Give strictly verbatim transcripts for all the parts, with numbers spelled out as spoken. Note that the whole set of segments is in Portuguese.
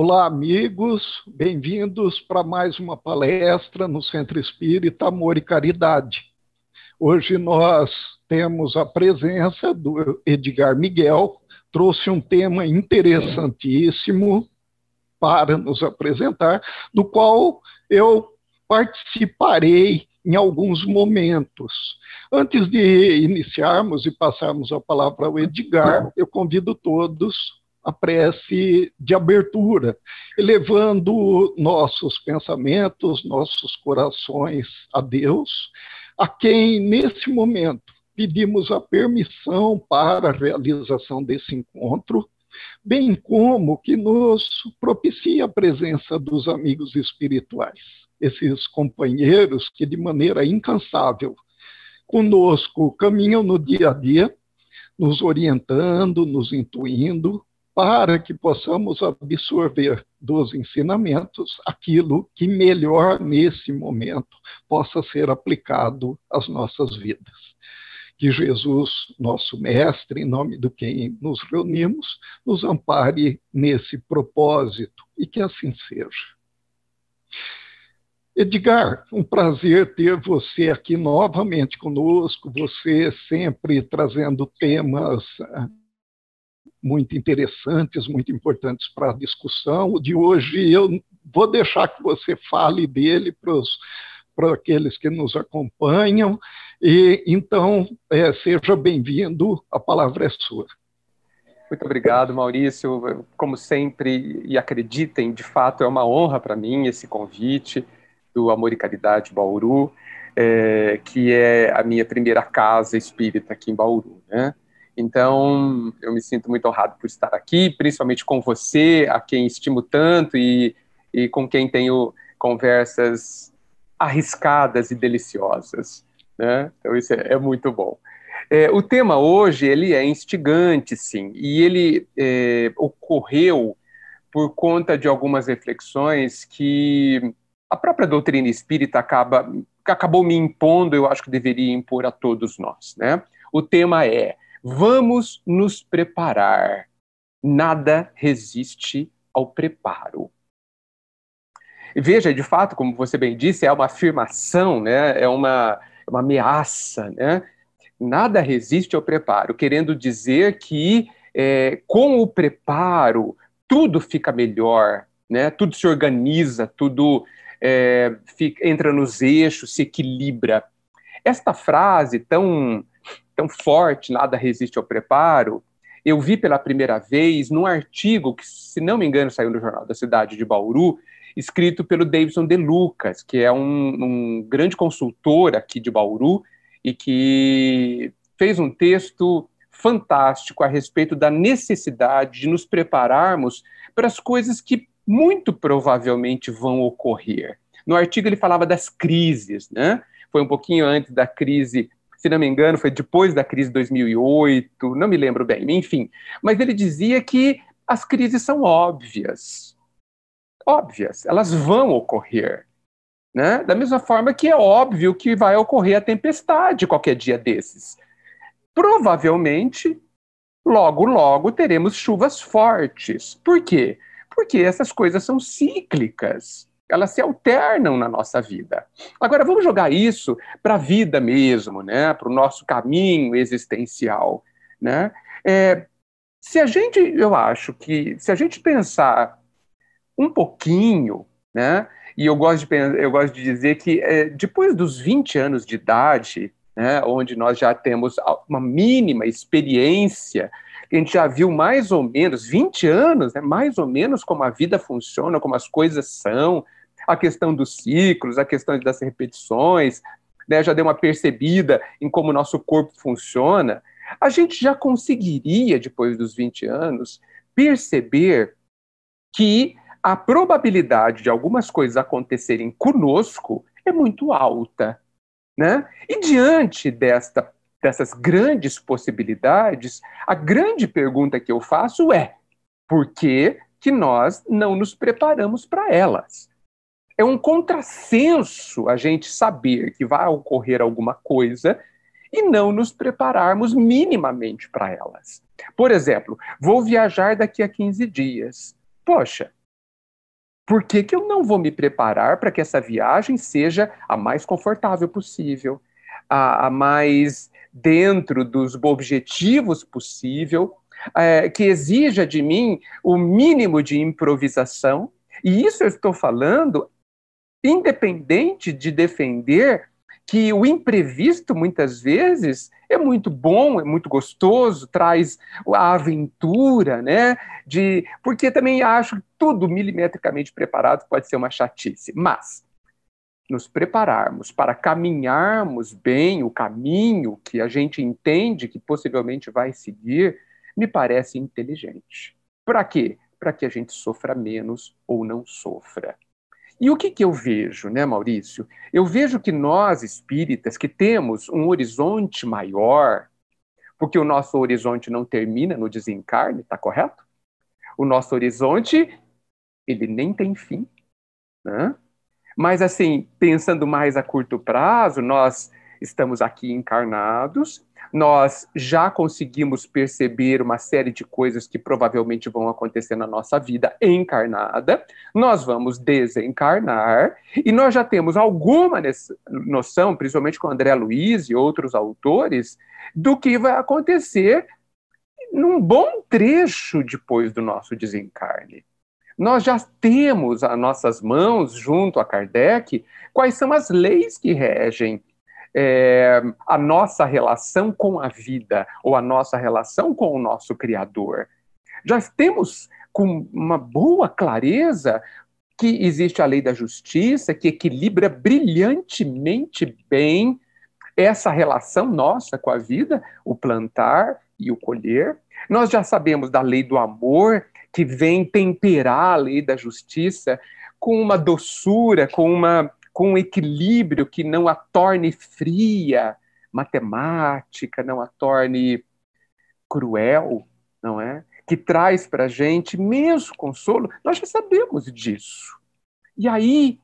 Olá, amigos, bem-vindos para mais uma palestra no Centro Espírita Amor e Caridade. Hoje nós temos a presença do Edgar Miguel, trouxe um tema interessantíssimo para nos apresentar, do qual eu participarei em alguns momentos. Antes de iniciarmos e passarmos a palavra ao Edgar, eu convido todos a prece de abertura, elevando nossos pensamentos, nossos corações a Deus, a quem, nesse momento, pedimos a permissão para a realização desse encontro, bem como que nos propicia a presença dos amigos espirituais, esses companheiros que, de maneira incansável, conosco caminham no dia a dia, nos orientando, nos intuindo, para que possamos absorver dos ensinamentos aquilo que melhor nesse momento possa ser aplicado às nossas vidas. Que Jesus, nosso Mestre, em nome do quem nos reunimos, nos ampare nesse propósito e que assim seja. Edgar, um prazer ter você aqui novamente conosco, você sempre trazendo temas muito interessantes, muito importantes para a discussão. O de hoje eu vou deixar que você fale dele para os para aqueles que nos acompanham, e então é, seja bem-vindo, a palavra é sua. Muito obrigado, Maurício. Como sempre, e acreditem, de fato é uma honra para mim esse convite do Amor e Caridade Bauru, é, que é a minha primeira casa espírita aqui em Bauru, né? Então, eu me sinto muito honrado por estar aqui, principalmente com você, a quem estimo tanto e, e com quem tenho conversas arriscadas e deliciosas, né? Então, isso é, é muito bom. É, o tema hoje, ele é instigante, sim, e ele é, ocorreu por conta de algumas reflexões que a própria doutrina espírita acaba, acabou me impondo, eu acho que deveria impor a todos nós, né? O tema é: vamos nos preparar. Nada resiste ao preparo. Veja, de fato, como você bem disse, é uma afirmação, né? É uma, uma ameaça, né? Nada resiste ao preparo, querendo dizer que é, com o preparo tudo fica melhor, né? Tudo se organiza, tudo é, fica, entra nos eixos, se equilibra. Esta frase tão tão forte, nada resiste ao preparo, eu vi pela primeira vez num artigo que, se não me engano, saiu no Jornal da Cidade de Bauru, escrito pelo Davidson De Lucas, que é um, um grande consultor aqui de Bauru e que fez um texto fantástico a respeito da necessidade de nos prepararmos para as coisas que muito provavelmente vão ocorrer. No artigo ele falava das crises, né? Foi um pouquinho antes da crise, se não me engano, foi depois da crise de dois mil e oito, não me lembro bem, enfim. Mas ele dizia que as crises são óbvias. Óbvias, elas vão ocorrer, né? Da mesma forma que é óbvio que vai ocorrer a tempestade qualquer dia desses. Provavelmente, logo, logo, teremos chuvas fortes. Por quê? Porque essas coisas são cíclicas. Elas se alternam na nossa vida. Agora, vamos jogar isso para a vida mesmo, né? Para o nosso caminho existencial, né? É, se a gente, eu acho que, se a gente pensar um pouquinho, né? E eu gosto de, eu gosto de dizer que é, depois dos vinte anos de idade, né, onde nós já temos uma mínima experiência, a gente já viu mais ou menos, vinte anos, né, mais ou menos como a vida funciona, como as coisas são, a questão dos ciclos, a questão das repetições, né, já deu uma percebida em como o nosso corpo funciona, a gente já conseguiria, depois dos vinte anos, perceber que a probabilidade de algumas coisas acontecerem conosco é muito alta, né? E diante desta, dessas grandes possibilidades, a grande pergunta que eu faço é: por que que nós não nos preparamos para elas? É um contrassenso a gente saber que vai ocorrer alguma coisa e não nos prepararmos minimamente para elas. Por exemplo, vou viajar daqui a quinze dias. Poxa, Por que que eu não vou me preparar para que essa viagem seja a mais confortável possível, a, a mais dentro dos objetivos possível, é, que exija de mim o mínimo de improvisação? E isso eu estou falando independente de defender que o imprevisto, muitas vezes, é muito bom, é muito gostoso, traz a aventura, né? De, porque também acho que tudo milimetricamente preparado pode ser uma chatice. Mas nos prepararmos para caminharmos bem o caminho que a gente entende que possivelmente vai seguir, me parece inteligente. Para quê? Para que a gente sofra menos ou não sofra. E o que, que eu vejo, né, Maurício? Eu vejo que nós, espíritas, que temos um horizonte maior, porque o nosso horizonte não termina no desencarne, está correto? O nosso horizonte, ele nem tem fim, né? Mas, assim, pensando mais a curto prazo, nós estamos aqui encarnados, nós já conseguimos perceber uma série de coisas que provavelmente vão acontecer na nossa vida encarnada, nós vamos desencarnar, e nós já temos alguma noção, principalmente com André Luiz e outros autores, do que vai acontecer num bom trecho depois do nosso desencarne. Nós já temos a nossas mãos, junto a Kardec, quais são as leis que regem é, a nossa relação com a vida, ou a nossa relação com o nosso Criador. Já temos com uma boa clareza que existe a lei da justiça, que equilibra brilhantemente bem essa relação nossa com a vida, o plantar e o colher. Nós já sabemos da lei do amor, que vem temperar a lei da justiça com uma doçura, com, uma, com um equilíbrio que não a torne fria, matemática, não a torne cruel, não é? Que traz para a gente mesmo consolo. Nós já sabemos disso. E aí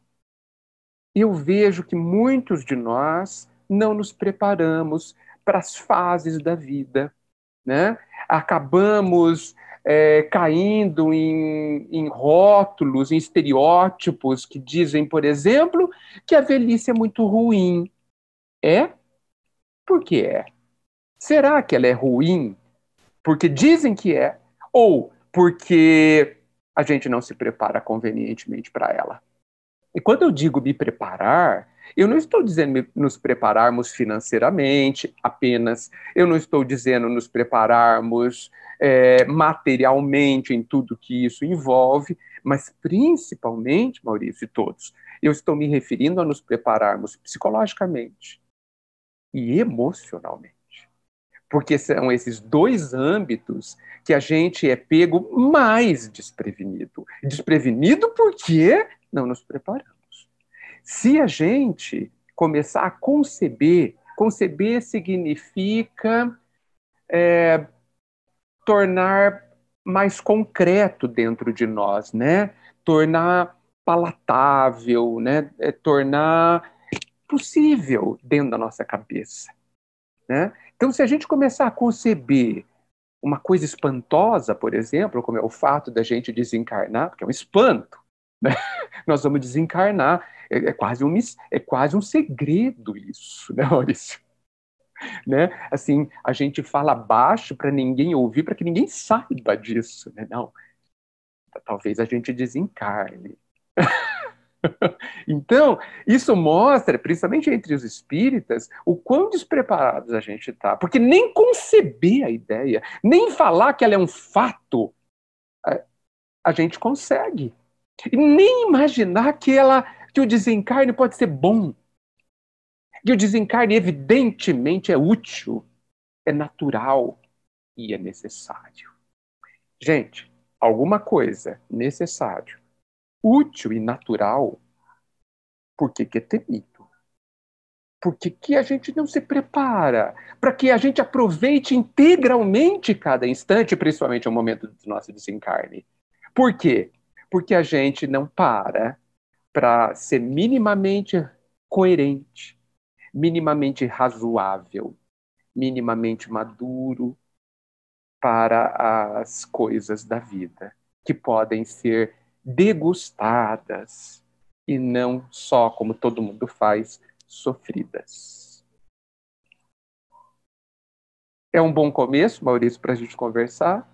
eu vejo que muitos de nós não nos preparamos para as fases da vida, né? Acabamos é, caindo em, em rótulos, em estereótipos que dizem, por exemplo, que a velhice é muito ruim. É? Por que é? Será que ela é ruim porque dizem que é, ou porque a gente não se prepara convenientemente para ela? E quando eu digo me preparar, eu não estou dizendo nos prepararmos financeiramente apenas, eu não estou dizendo nos prepararmos é, materialmente em tudo que isso envolve, mas principalmente, Maurício e todos, eu estou me referindo a nos prepararmos psicologicamente e emocionalmente. Porque são esses dois âmbitos que a gente é pego mais desprevenido. Desprevenido porque não nos preparamos. Se a gente começar a conceber, conceber significa é, tornar mais concreto dentro de nós, né? Tornar palatável, né? É, tornar possível dentro da nossa cabeça, né? Então, se a gente começar a conceber uma coisa espantosa, por exemplo, como é o fato da gente desencarnar, porque é um espanto, né? Nós vamos desencarnar, é, é, quase um, é quase um segredo isso, né, Maurício? Né? Assim, a gente fala baixo para ninguém ouvir, para que ninguém saiba disso, né? Não, talvez a gente desencarne. Então, isso mostra, principalmente entre os espíritas, o quão despreparados a gente está. Porque nem conceber a ideia, nem falar que ela é um fato, a, a gente consegue. E nem imaginar que, ela, que o desencarne pode ser bom. Que o desencarne, evidentemente, é útil, é natural e é necessário. Gente, alguma coisa necessário, útil e natural, por que que é temido? Por que que a gente não se prepara para que a gente aproveite integralmente cada instante, principalmente o momento do nosso desencarne? Por quê? Porque a gente não para para ser minimamente coerente, minimamente razoável, minimamente maduro para as coisas da vida, que podem ser degustadas, e não só, como todo mundo faz, sofridas. É um bom começo, Maurício, para a gente conversar?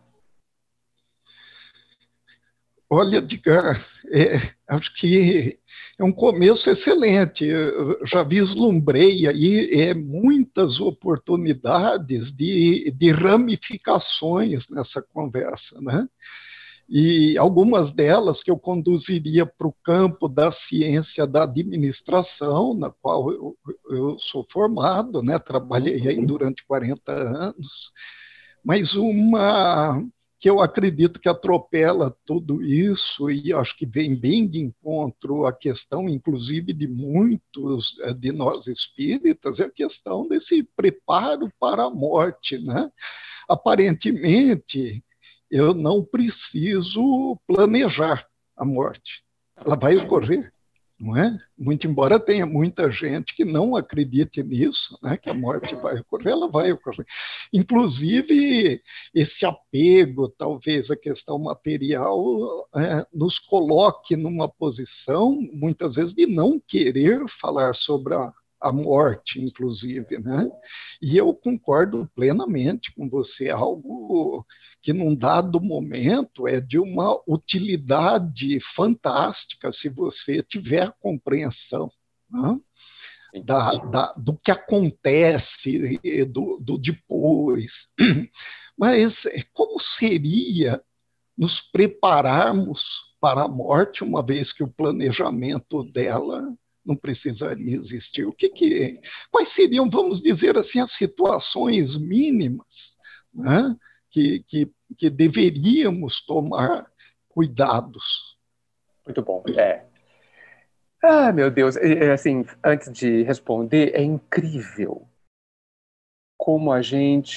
Olha, Edgar, é, acho que é um começo excelente. Eu já vislumbrei aí é, muitas oportunidades de, de ramificações nessa conversa, né? E algumas delas que eu conduziria para o campo da ciência da administração, na qual eu, eu sou formado, né? Trabalhei aí durante quarenta anos, mas uma que eu acredito que atropela tudo isso, e acho que vem bem de encontro à questão, inclusive, de muitos de nós espíritas, é a questão desse preparo para a morte, né? Aparentemente, eu não preciso planejar a morte. Ela vai ocorrer, não é? Muito embora tenha muita gente que não acredite nisso, né, que a morte vai ocorrer, ela vai ocorrer. Inclusive, esse apego, talvez, à questão material, é, nos coloque numa posição, muitas vezes, de não querer falar sobre a a morte, inclusive, né? E eu concordo plenamente com você, algo que num dado momento é de uma utilidade fantástica se você tiver compreensão, né? da, da, do que acontece, do, do depois. Mas como seria nos prepararmos para a morte, uma vez que o planejamento dela não precisaria existir? O que que, quais seriam, vamos dizer assim, as situações mínimas, né, que, que, que deveríamos tomar cuidados? Muito bom. É. Ah, meu Deus. É, assim, antes de responder, é incrível como a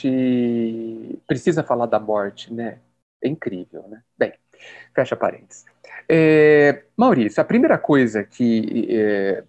gente precisa falar da morte, né? É incrível, né? Bem, fecha parênteses. É, Maurício, a primeira coisa que, é,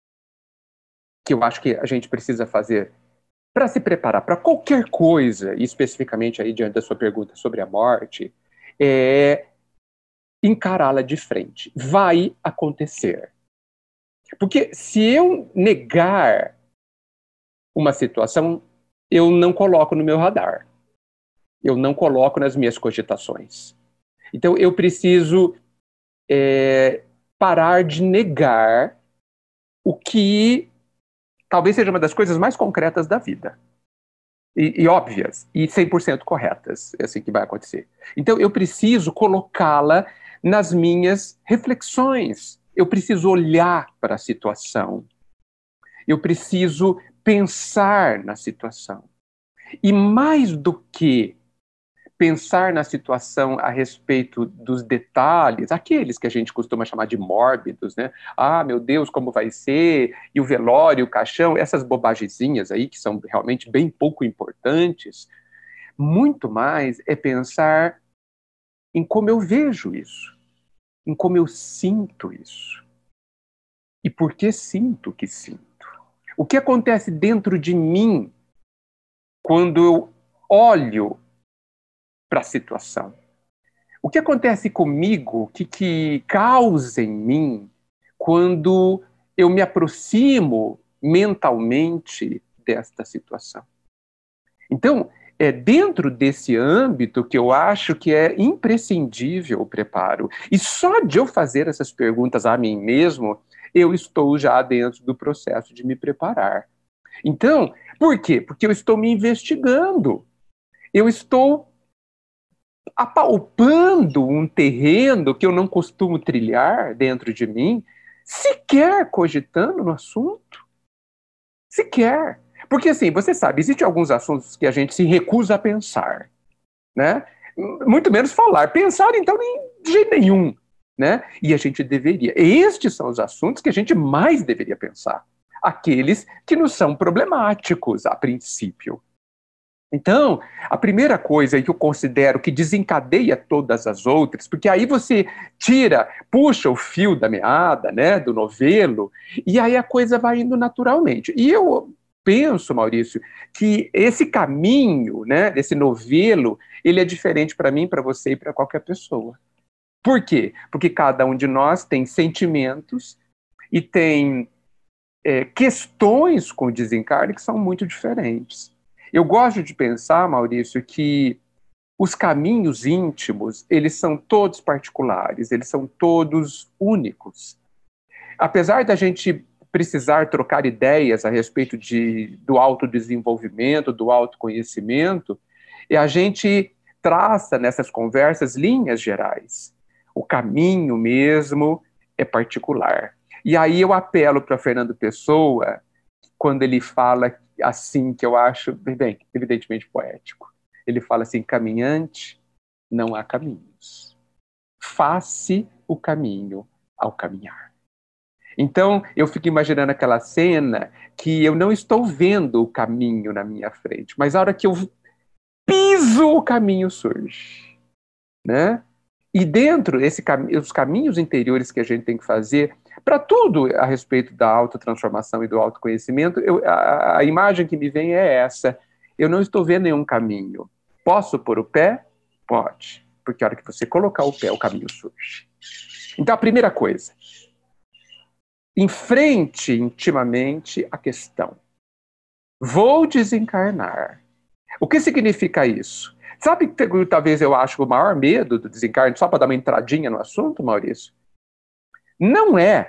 que eu acho que a gente precisa fazer para se preparar para qualquer coisa, e especificamente aí diante da sua pergunta sobre a morte, é encará-la de frente. Vai acontecer. Porque se eu negar uma situação, eu não coloco no meu radar. Eu não coloco nas minhas cogitações. Então, eu preciso é, parar de negar o que talvez seja uma das coisas mais concretas da vida. E, e óbvias, e cem por cento corretas. É assim que vai acontecer. Então, eu preciso colocá-la nas minhas reflexões. Eu preciso olhar para a situação. Eu preciso pensar na situação. E mais do que pensar na situação a respeito dos detalhes, aqueles que a gente costuma chamar de mórbidos, né? Ah, meu Deus, como vai ser? E o velório, o caixão, essas bobagezinhas aí que são realmente bem pouco importantes. Muito mais é pensar em como eu vejo isso, em como eu sinto isso. E por que sinto o que sinto? O que acontece dentro de mim quando eu olho para a situação? O que acontece comigo, o que, que causa em mim quando eu me aproximo mentalmente desta situação? Então, é dentro desse âmbito que eu acho que é imprescindível o preparo. E só de eu fazer essas perguntas a mim mesmo, eu estou já dentro do processo de me preparar. Então, por quê? Porque eu estou me investigando. Eu estou apalpando um terreno que eu não costumo trilhar dentro de mim, sequer cogitando no assunto. Sequer. Porque, assim, você sabe, existem alguns assuntos que a gente se recusa a pensar, né? Muito menos falar. Pensar, então, de jeito nenhum, né? E a gente deveria. Estes são os assuntos que a gente mais deveria pensar. Aqueles que nos são problemáticos, a princípio. Então, a primeira coisa que eu considero que desencadeia todas as outras, porque aí você tira, puxa o fio da meada, né, do novelo, e aí a coisa vai indo naturalmente. E eu penso, Maurício, que esse caminho, né, desse novelo, ele é diferente para mim, para você e para qualquer pessoa. Por quê? Porque cada um de nós tem sentimentos e tem é, questões com o desencarne que são muito diferentes. Eu gosto de pensar, Maurício, que os caminhos íntimos, eles são todos particulares, eles são todos únicos. Apesar da gente precisar trocar ideias a respeito de, do autodesenvolvimento, do autoconhecimento, e a gente traça nessas conversas linhas gerais. O caminho mesmo é particular. E aí eu apelo para Fernando Pessoa, quando ele fala assim, que eu acho, bem, evidentemente poético. Ele fala assim, caminhante, não há caminhos. Faça o caminho ao caminhar. Então, eu fico imaginando aquela cena que eu não estou vendo o caminho na minha frente, mas a hora que eu piso, o caminho surge, né? E dentro esse cam- os caminhos interiores que a gente tem que fazer, para tudo a respeito da autotransformação e do autoconhecimento, eu, a, a imagem que me vem é essa. Eu não estou vendo nenhum caminho. Posso pôr o pé? Pode. Porque a hora que você colocar o pé, o caminho surge. Então, a primeira coisa, enfrente intimamente a questão. Vou desencarnar. O que significa isso? Sabe que talvez eu acho o maior medo do desencarne, só para dar uma entradinha no assunto, Maurício? Não é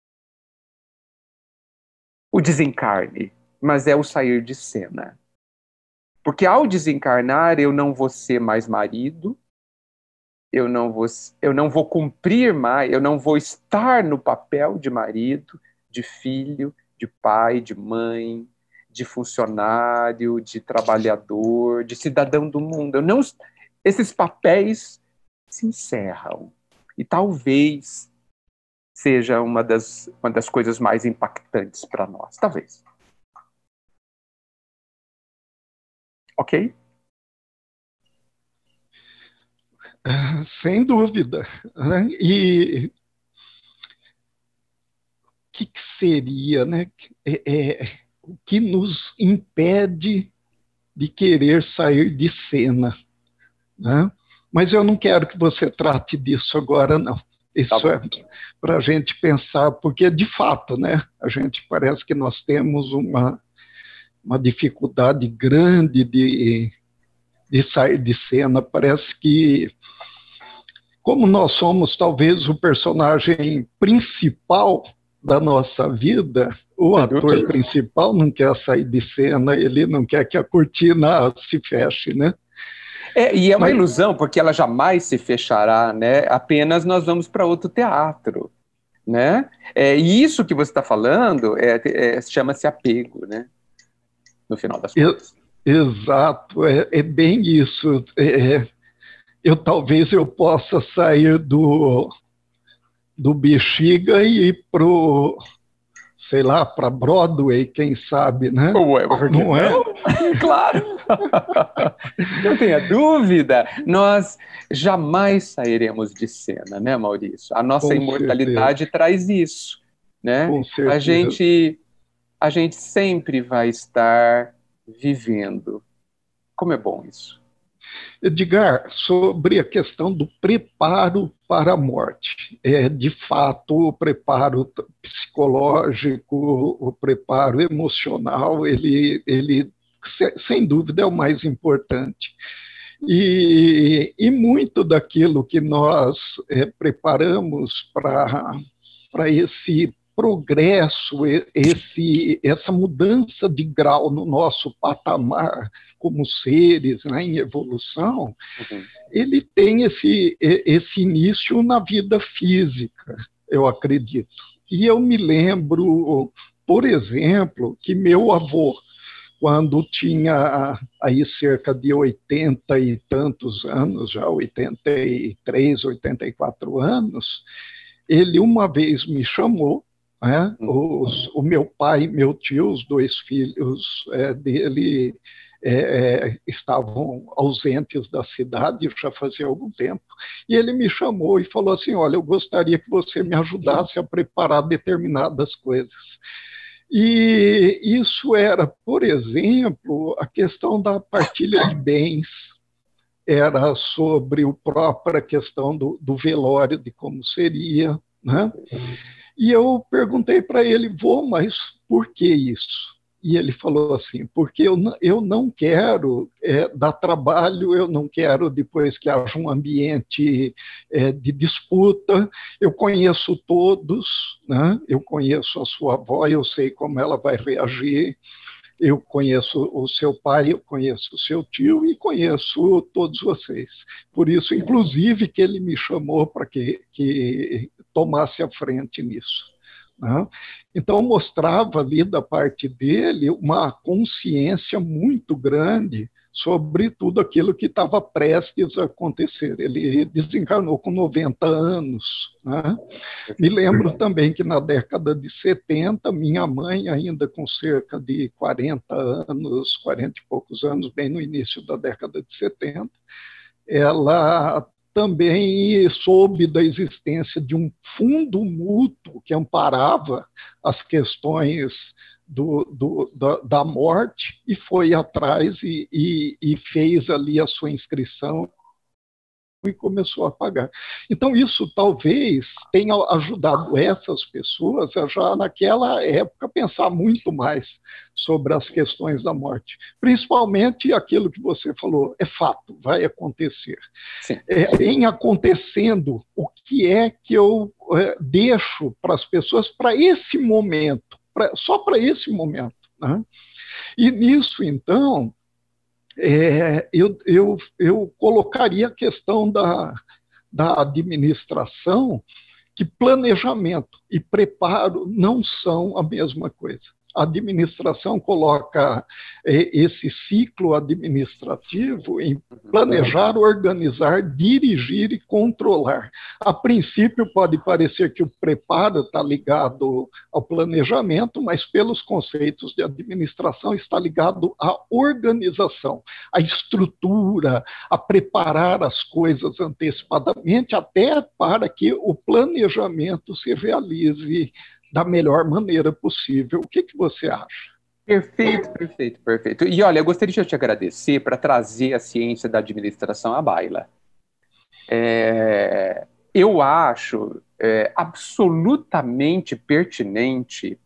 o desencarne, mas é o sair de cena. Porque ao desencarnar, eu não vou ser mais marido, eu não vou, eu não vou cumprir mais, eu não vou estar no papel de marido, de filho, de pai, de mãe, de funcionário, de trabalhador, de cidadão do mundo. Eu não, esses papéis se encerram. E talvez seja uma das, uma das coisas mais impactantes para nós. Talvez. Ok? Sem dúvida. Né? E o que, que seria, né? É, é, o que nos impede de querer sair de cena? Né? Mas eu não quero que você trate disso agora, não. Isso tá é para a gente pensar, porque de fato, né? A gente parece que nós temos uma, uma dificuldade grande de, de sair de cena. Parece que como nós somos talvez o personagem principal da nossa vida, o ator principal não quer sair de cena, ele não quer que a cortina se feche, né? É, e é uma Mas... ilusão, porque ela jamais se fechará, né? Apenas nós vamos para outro teatro, né? É, e isso que você está falando é, é, chama-se apego, né? No final das contas. Exato, é, é bem isso. É, eu talvez eu possa sair do, do Bexiga e ir pro, sei lá, para Broadway, quem sabe, né? Ué, não é? Claro! Não tenha dúvida, nós jamais sairemos de cena, né, Maurício? A nossa Com imortalidade certeza. Traz isso, né? Com certeza. A gente, a gente sempre vai estar vivendo. Como é bom isso. Edgar, sobre a questão do preparo para a morte, é, de fato, o preparo psicológico, o preparo emocional, ele, ele sem dúvida é o mais importante. E, e muito daquilo que nós é, preparamos para esse progresso, esse, essa mudança de grau no nosso patamar como seres, né, em evolução, uhum. ele tem esse, esse início na vida física, eu acredito. E eu me lembro, por exemplo, que meu avô, quando tinha aí cerca de oitenta e tantos anos, já oitenta e três, oitenta e quatro anos, ele uma vez me chamou, né, os, o meu pai e meu tio, os dois filhos é, dele, é, é, estavam ausentes da cidade já fazia algum tempo, e ele me chamou e falou assim, olha, eu gostaria que você me ajudasse a preparar determinadas coisas. E isso era, por exemplo, a questão da partilha de bens, era sobre a própria questão do, do velório, de como seria, né? E eu perguntei para ele, vô, mas por que isso? E ele falou assim, porque eu, eu não quero é, dar trabalho, eu não quero depois que haja um ambiente é, de disputa, eu conheço todos, né? Eu conheço a sua avó, eu sei como ela vai reagir, eu conheço o seu pai, eu conheço o seu tio e conheço todos vocês. Por isso, inclusive, que ele me chamou para que, que tomasse a frente nisso. Né? Então, mostrava ali da parte dele uma consciência muito grande sobre tudo aquilo que estava prestes a acontecer. Ele desencarnou com noventa anos. Né? Me lembro também que na década de setenta, minha mãe, ainda com cerca de quarenta anos, quarenta e poucos anos, bem no início da década de setenta, ela também soube da existência de um fundo mútuo que amparava as questões do, do, da, da morte e foi atrás e, e, e fez ali a sua inscrição e começou a pagar. Então, isso talvez tenha ajudado essas pessoas a já naquela época pensar muito mais sobre as questões da morte. Principalmente aquilo que você falou, é fato, vai acontecer. É, em acontecendo, o que é que eu é, deixo para as pessoas para esse momento, pra, só para esse momento. Né? E nisso, então, É, eu, eu, eu colocaria a questão da, da administração, que planejamento e preparo não são a mesma coisa. A administração coloca é, esse ciclo administrativo em planejar, organizar, dirigir e controlar. A princípio, pode parecer que o preparo está ligado ao planejamento, mas pelos conceitos de administração está ligado à organização, à estrutura, a preparar as coisas antecipadamente, até para que o planejamento se realize da melhor maneira possível. O que, que você acha? Perfeito, perfeito, perfeito. E olha, eu gostaria de te agradecer para trazer a ciência da administração à baila. É, eu acho é, absolutamente pertinente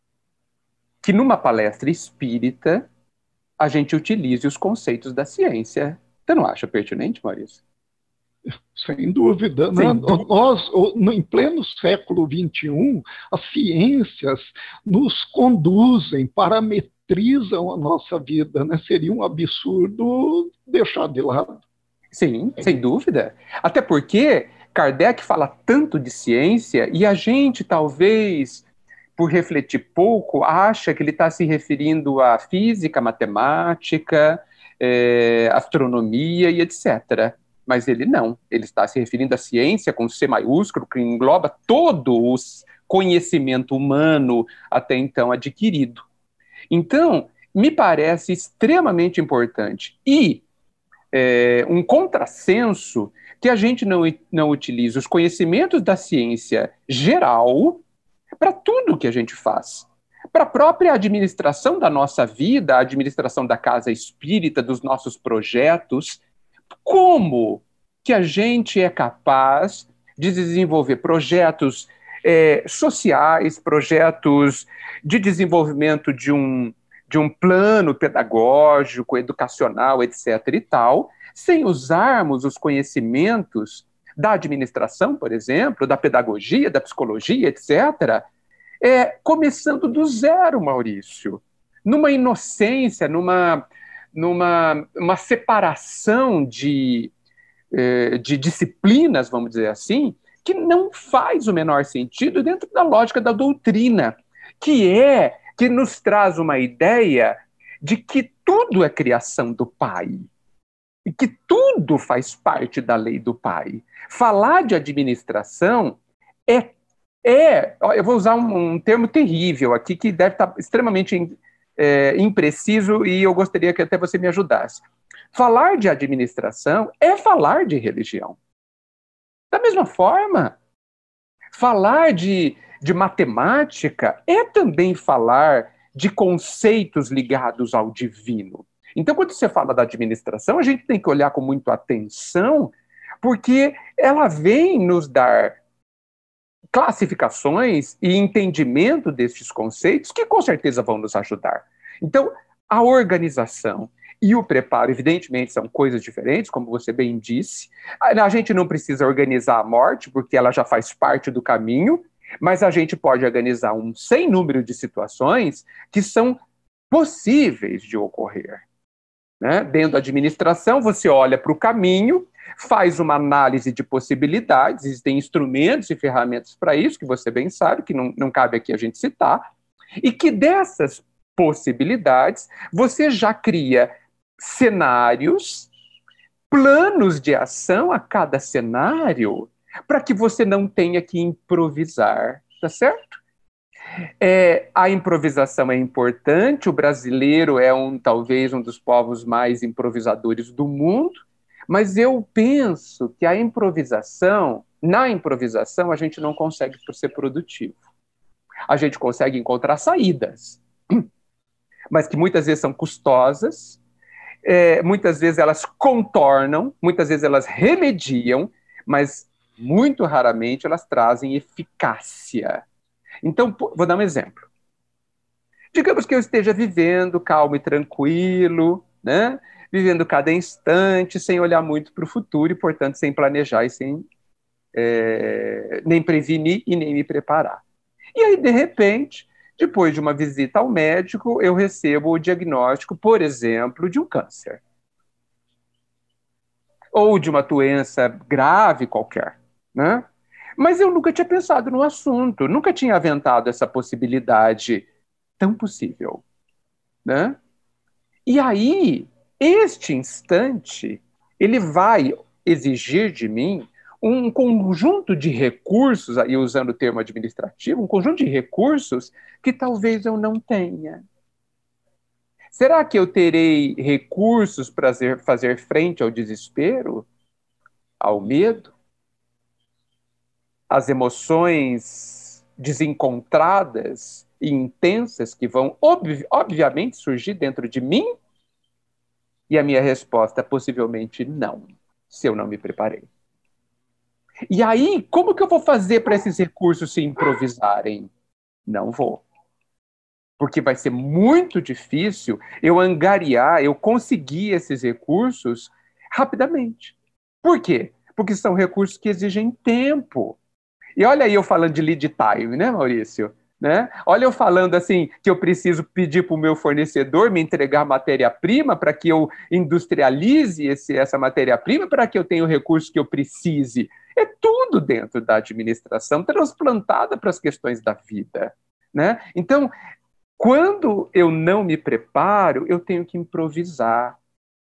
que numa palestra espírita a gente utilize os conceitos da ciência. Você não acha pertinente, Maurício? Sem dúvida. Sem né? dúvida. Nós, em pleno século vinte e um, as ciências nos conduzem, parametrizam a nossa vida. Né? Seria um absurdo deixar de lado. Sim, sem dúvida. Até porque Kardec fala tanto de ciência e a gente, talvez, por refletir pouco, acha que ele está se referindo à física, matemática, é, astronomia e etcétera. Mas ele não, ele está se referindo à ciência com C maiúsculo, que engloba todo o conhecimento humano até então adquirido. Então, me parece extremamente importante e é, um contrassenso que a gente não, não utilize os conhecimentos da ciência geral para tudo que a gente faz. Para a própria administração da nossa vida, a administração da casa espírita, dos nossos projetos. Como que a gente é capaz de desenvolver projetos é, sociais, projetos de desenvolvimento de um, de um plano pedagógico, educacional, etcétera e tal, sem usarmos os conhecimentos da administração, por exemplo, da pedagogia, da psicologia, etcétera, é, começando do zero, Maurício, numa inocência, numa... numa uma separação de, de disciplinas, vamos dizer assim, que não faz o menor sentido dentro da lógica da doutrina, que é, que nos traz uma ideia de que tudo é criação do Pai, e que tudo faz parte da lei do Pai. Falar de administração é, é eu vou usar um, um termo terrível aqui, que deve estar extremamente É, impreciso, e eu gostaria que até você me ajudasse. Falar de administração é falar de religião. Da mesma forma, falar de, de matemática é também falar de conceitos ligados ao divino. Então, quando você fala da administração, a gente tem que olhar com muita atenção, porque ela vem nos dar classificações e entendimento destes conceitos que com certeza vão nos ajudar. Então, a organização e o preparo, evidentemente, são coisas diferentes, como você bem disse. A gente não precisa organizar a morte, porque ela já faz parte do caminho, mas a gente pode organizar um sem número de situações que são possíveis de ocorrer. Né? Dentro da administração, você olha para o caminho, faz uma análise de possibilidades, existem instrumentos e ferramentas para isso, que você bem sabe, que não, não cabe aqui a gente citar, e que dessas possibilidades você já cria cenários, planos de ação a cada cenário, para que você não tenha que improvisar, tá certo? É, a improvisação é importante, o brasileiro é um, talvez um dos povos mais improvisadores do mundo, mas eu penso que a improvisação, na improvisação, a gente não consegue ser produtivo. A gente consegue encontrar saídas, mas que muitas vezes são custosas, é, muitas vezes elas contornam, muitas vezes elas remediam, mas muito raramente elas trazem eficácia. Então, vou dar um exemplo. Digamos que eu esteja vivendo calmo e tranquilo, né? Vivendo cada instante, sem olhar muito para o futuro e, portanto, sem planejar e sem é, nem prevenir e nem me preparar. E aí, de repente, depois de uma visita ao médico, eu recebo o diagnóstico, por exemplo, de um câncer. Ou de uma doença grave qualquer, né? Mas eu nunca tinha pensado no assunto, nunca tinha aventado essa possibilidade tão possível, né? E aí, este instante, ele vai exigir de mim um conjunto de recursos, aí usando o termo administrativo, um conjunto de recursos que talvez eu não tenha. Será que eu terei recursos para fazer frente ao desespero, ao medo? As emoções desencontradas e intensas que vão, ob- obviamente, surgir dentro de mim? E a minha resposta é possivelmente não, se eu não me preparei. E aí, como que eu vou fazer para esses recursos se improvisarem? Não vou. Porque vai ser muito difícil eu angariar, eu conseguir esses recursos rapidamente. Por quê? Porque são recursos que exigem tempo. E olha aí eu falando de lead time, né, Maurício? Né? Olha eu falando assim que eu preciso pedir para o meu fornecedor me entregar matéria-prima para que eu industrialize esse, essa matéria-prima, para que eu tenha o recurso que eu precise. É tudo dentro da administração, transplantada para as questões da vida. Né? Então, quando eu não me preparo, eu tenho que improvisar.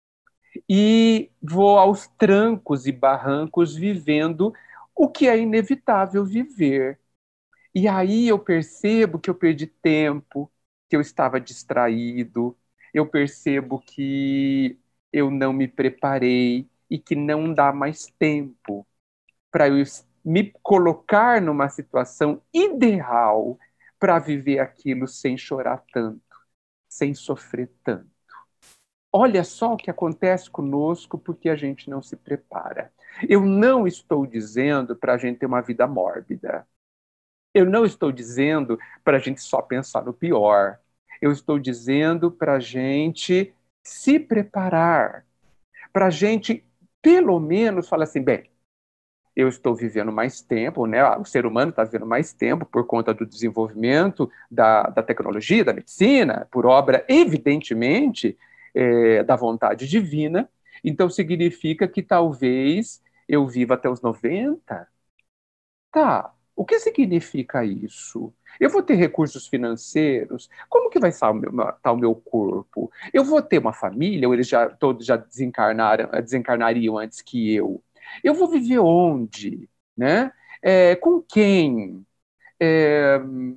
E vou aos trancos e barrancos vivendo o que é inevitável viver. E aí eu percebo que eu perdi tempo, que eu estava distraído, eu percebo que eu não me preparei e que não dá mais tempo para eu me colocar numa situação ideal para viver aquilo sem chorar tanto, sem sofrer tanto. Olha só o que acontece conosco porque a gente não se prepara. Eu não estou dizendo para a gente ter uma vida mórbida. Eu não estou dizendo para a gente só pensar no pior. Eu estou dizendo para a gente se preparar. Para a gente, pelo menos, falar assim, bem, eu estou vivendo mais tempo, né? O ser humano está vivendo mais tempo por conta do desenvolvimento da, da tecnologia, da medicina, por obra, evidentemente, é, da vontade divina. Então, significa que talvez eu viva até os noventa. Tá, o que significa isso? Eu vou ter recursos financeiros? Como que vai estar o meu, tá o meu corpo? Eu vou ter uma família, ou eles já, todos já desencarnaram, desencarnariam antes que eu? Eu vou viver onde? Né? É, com quem? É,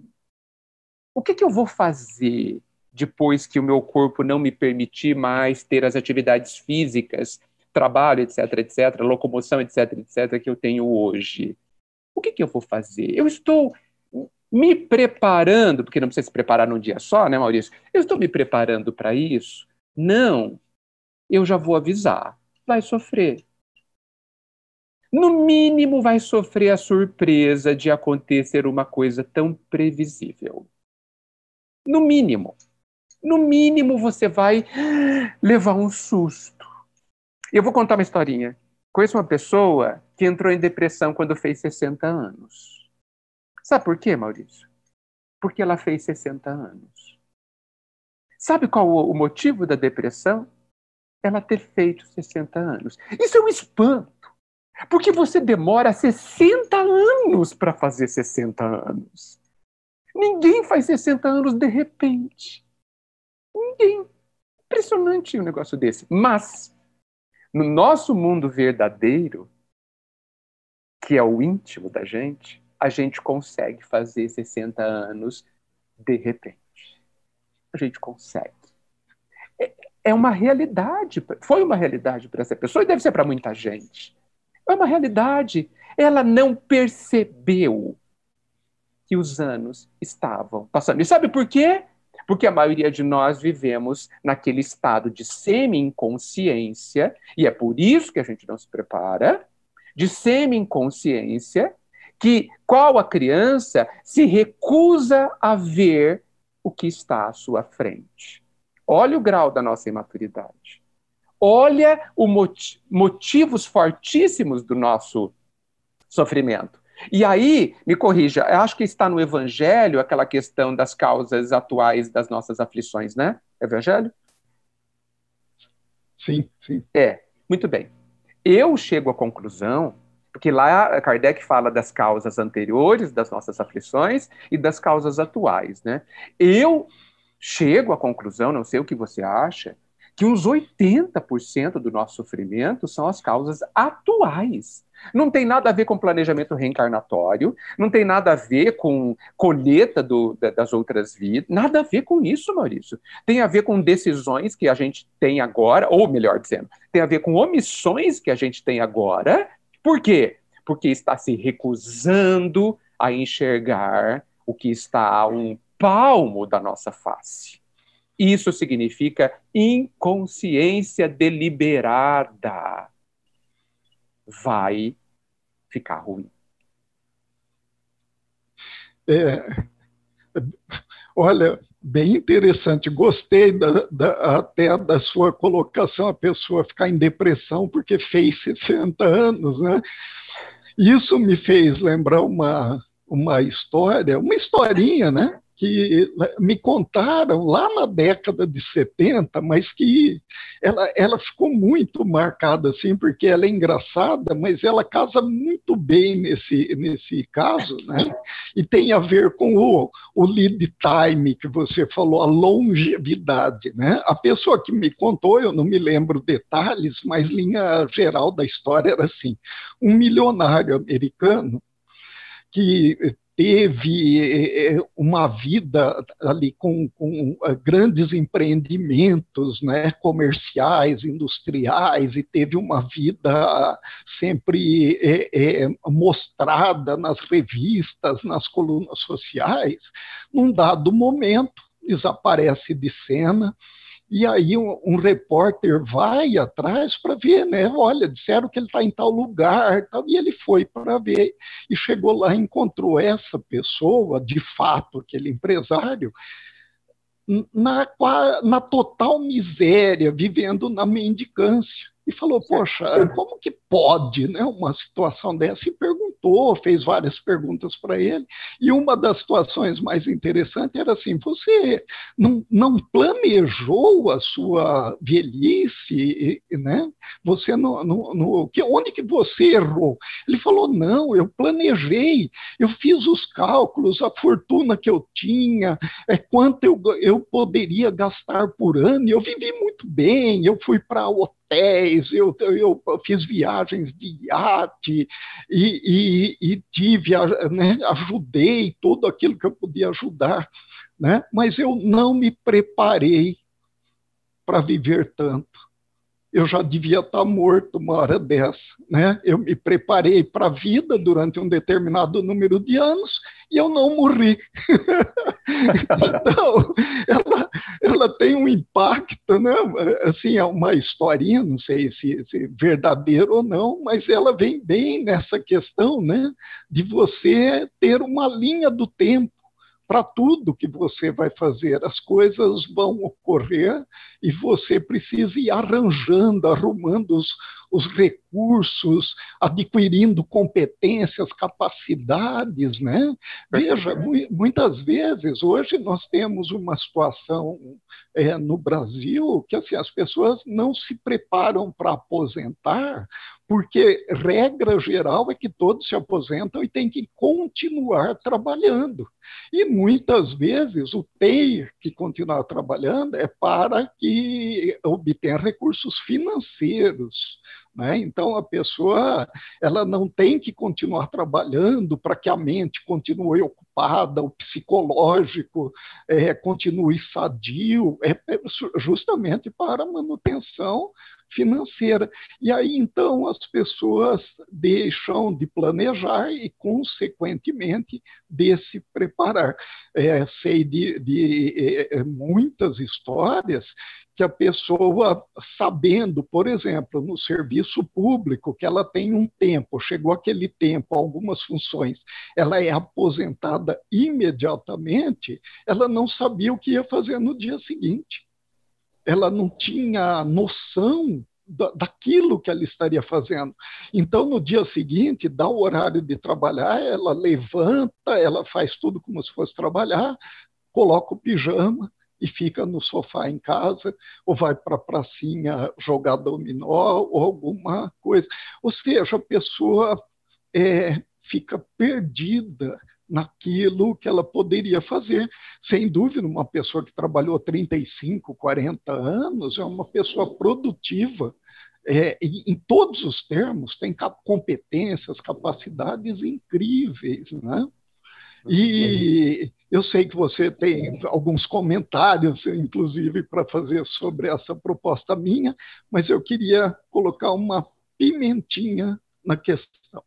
o que, que eu vou fazer depois que o meu corpo não me permitir mais ter as atividades físicas, trabalho, etc, etc, locomoção, etc, etc, que eu tenho hoje? O que, que eu vou fazer? Eu estou me preparando, porque não precisa se preparar num dia só, né, Maurício? Eu estou me preparando para isso? Não. eu já vou avisar, vai sofrer. No mínimo, vai sofrer a surpresa de acontecer uma coisa tão previsível. No mínimo. No mínimo, você vai levar um susto. Eu vou contar uma historinha. Conheço uma pessoa que entrou em depressão quando fez sessenta anos. Sabe por quê, Maurício? Porque ela fez sessenta anos. Sabe qual o motivo da depressão? Ela ter feito sessenta anos. Isso é um espanto. Porque você demora sessenta anos para fazer sessenta anos. Ninguém faz sessenta anos de repente. Ninguém. Impressionante um negócio desse. Mas, no nosso mundo verdadeiro, que é o íntimo da gente, a gente consegue fazer sessenta anos de repente. A gente consegue. É, é uma realidade. Foi uma realidade para essa pessoa e deve ser para muita gente. É uma realidade. Ela não percebeu que os anos estavam passando. E sabe por quê? Porque a maioria de nós vivemos naquele estado de semi-inconsciência, e é por isso que a gente não se prepara, de semi-inconsciência, que qual a criança se recusa a ver o que está à sua frente. Olha o grau da nossa imaturidade. Olha os mot- motivos fortíssimos do nosso sofrimento. E aí, me corrija, eu acho que está no Evangelho aquela questão das causas atuais das nossas aflições, né? Evangelho? Sim, sim. É, muito bem. Eu chego à conclusão, porque lá Kardec fala das causas anteriores das nossas aflições e das causas atuais, né? Eu chego à conclusão, não sei o que você acha, que uns oitenta por cento do nosso sofrimento são as causas atuais. Não tem nada a ver com planejamento reencarnatório, não tem nada a ver com colheita do, das outras vidas, nada a ver com isso, Maurício. Tem a ver com decisões que a gente tem agora, ou melhor dizendo, tem a ver com omissões que a gente tem agora. Por quê? Porque está se recusando a enxergar o que está a um palmo da nossa face. Isso significa inconsciência deliberada. Vai ficar ruim. É, olha, bem interessante. Gostei da, da, até da sua colocação, a pessoa ficar em depressão porque fez sessenta anos, né? Isso me fez lembrar uma, uma história, uma historinha, né? Que me contaram lá na década de setenta, mas que ela, ela ficou muito marcada, assim, porque ela é engraçada, mas ela casa muito bem nesse, nesse caso, né? E tem a ver com o, o lead time que você falou, a longevidade, né? A pessoa que me contou, eu não me lembro detalhes, mas linha geral da história era assim, um milionário americano que teve uma vida ali com, com grandes empreendimentos, né, comerciais, industriais, e teve uma vida sempre é, é, mostrada nas revistas, nas colunas sociais. Num dado momento, desaparece de cena. E aí um, um repórter vai atrás para ver, né? Olha, disseram que ele está em tal lugar, tal, e ele foi para ver. E chegou lá e encontrou essa pessoa, de fato, aquele empresário, na, na total miséria, vivendo na mendicância. E falou, poxa, como que pode, né, uma situação dessa? E perguntou, fez várias perguntas para ele. E uma das situações mais interessantes era assim, você não, não planejou a sua velhice, né? Você não, não, não, onde que você errou? Ele falou, não, eu planejei, eu fiz os cálculos, a fortuna que eu tinha, é, quanto eu, eu poderia gastar por ano, e eu vivi muito bem, eu fui para o Eu, eu fiz viagens de iate e, e, e tive, né, ajudei tudo aquilo que eu podia ajudar, né? Mas eu não me preparei para viver tanto. Eu já devia estar morto uma hora dessa, né? Eu me preparei para a vida durante um determinado número de anos e eu não morri. Então, ela, ela tem um impacto, né? Assim, é uma historinha, não sei se, se é verdadeiro ou não, mas ela vem bem nessa questão, né? De você ter uma linha do tempo para tudo que você vai fazer. As coisas vão ocorrer e você precisa ir arranjando, arrumando os, os recursos, adquirindo competências, capacidades, né? Veja, mu muitas vezes, hoje nós temos uma situação é, no Brasil que assim, as pessoas não se preparam para aposentar, porque regra geral é que todos se aposentam e têm que continuar trabalhando. E muitas vezes o ter que continuar trabalhando é para que obtenha recursos financeiros, né? Então a pessoa ela não tem que continuar trabalhando para que a mente continue ocupada, o psicológico é, continue sadio, é justamente para a manutenção financeira. E aí, então, as pessoas deixam de planejar e, consequentemente, de se preparar. É, sei de, de é, muitas histórias que a pessoa, sabendo, por exemplo, no serviço público, que ela tem um tempo, chegou aquele tempo, algumas funções, ela é aposentada imediatamente, ela não sabia o que ia fazer no dia seguinte. Ela não tinha noção da, daquilo que ela estaria fazendo. Então, no dia seguinte, dá o horário de trabalhar, ela levanta, ela faz tudo como se fosse trabalhar, coloca o pijama e fica no sofá em casa, ou vai para a pracinha jogar dominó ou alguma coisa. Ou seja, a pessoa é, fica perdida naquilo que ela poderia fazer. Sem dúvida, uma pessoa que trabalhou trinta e cinco, quarenta anos é uma pessoa produtiva, é, em todos os termos, tem competências, capacidades incríveis, né? E eu sei que você tem alguns comentários, inclusive, para fazer sobre essa proposta minha, mas eu queria colocar uma pimentinha na questão.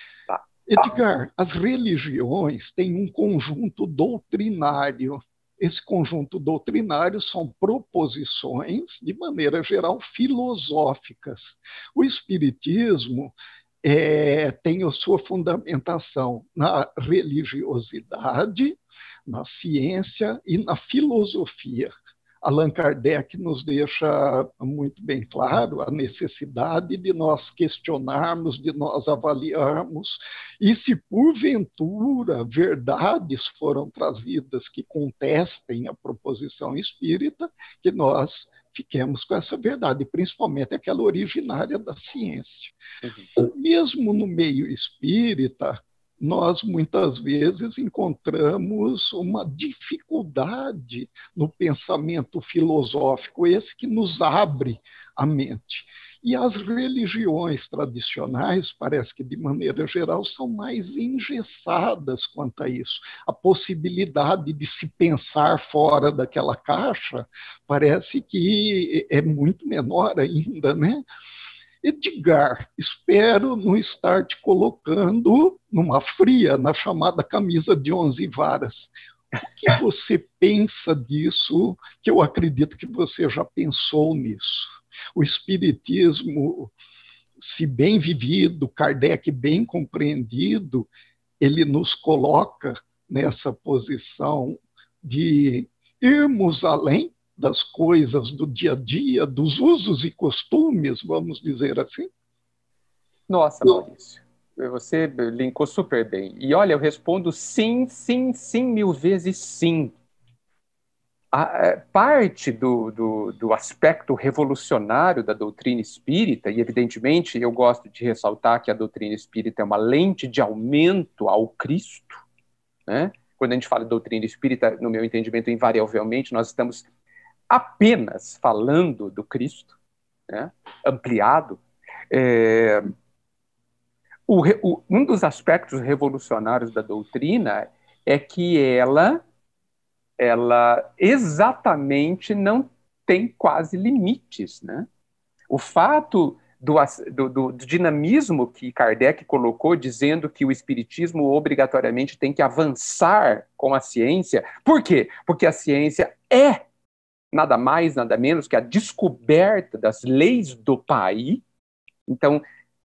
Edgar, as religiões têm um conjunto doutrinário. Esse conjunto doutrinário são proposições, de maneira geral, filosóficas. O Espiritismo é, tem a sua fundamentação na religiosidade, na ciência e na filosofia. Allan Kardec nos deixa muito bem claro a necessidade de nós questionarmos, de nós avaliarmos, e se porventura verdades foram trazidas que contestem a proposição espírita, que nós fiquemos com essa verdade, principalmente aquela originária da ciência. Uhum. Mesmo no meio espírita, nós muitas vezes encontramos uma dificuldade no pensamento filosófico, esse que nos abre a mente. E as religiões tradicionais, parece que de maneira geral, são mais engessadas quanto a isso. A possibilidade de se pensar fora daquela caixa parece que é muito menor ainda, né? Edgar, espero não estar te colocando numa fria, na chamada camisa de onze varas. O que você pensa disso, que eu acredito que você já pensou nisso? O Espiritismo, se bem vivido, Kardec bem compreendido, ele nos coloca nessa posição de irmos além das coisas do dia a dia, dos usos e costumes, vamos dizer assim? Nossa, Maurício, você linkou super bem. E olha, eu respondo sim, sim, sim, mil vezes sim. A parte do, do, do aspecto revolucionário da doutrina espírita, e evidentemente eu gosto de ressaltar que a doutrina espírita é uma lente de aumento ao Cristo, né? Quando a gente fala de doutrina espírita, no meu entendimento, invariavelmente, nós estamos apenas falando do Cristo, né, ampliado. É, o, o, um dos aspectos revolucionários da doutrina é que ela, ela exatamente não tem quase limites, né? O fato do, do, do, do dinamismo que Kardec colocou, dizendo que o espiritismo obrigatoriamente tem que avançar com a ciência. Por quê? Porque a ciência é nada mais, nada menos que a descoberta das leis do Pai. Então,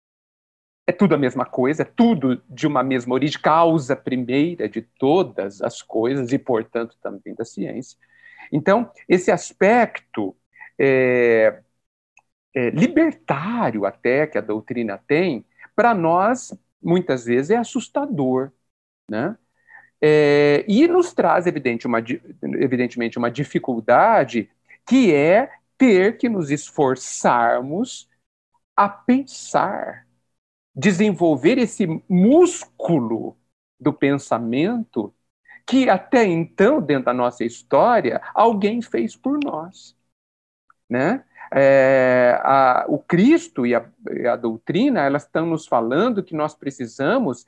é tudo a mesma coisa, é tudo de uma mesma origem, causa primeira de todas as coisas e, portanto, também da ciência. Então, esse aspecto é, é, libertário até que a doutrina tem, para nós, muitas vezes, é assustador, né? É, e nos traz, evidente, uma, evidentemente, uma dificuldade que é ter que nos esforçarmos a pensar, desenvolver esse músculo do pensamento que até então, dentro da nossa história, alguém fez por nós, né? É, a, o Cristo e a, e a doutrina, elas estão nos falando que nós precisamos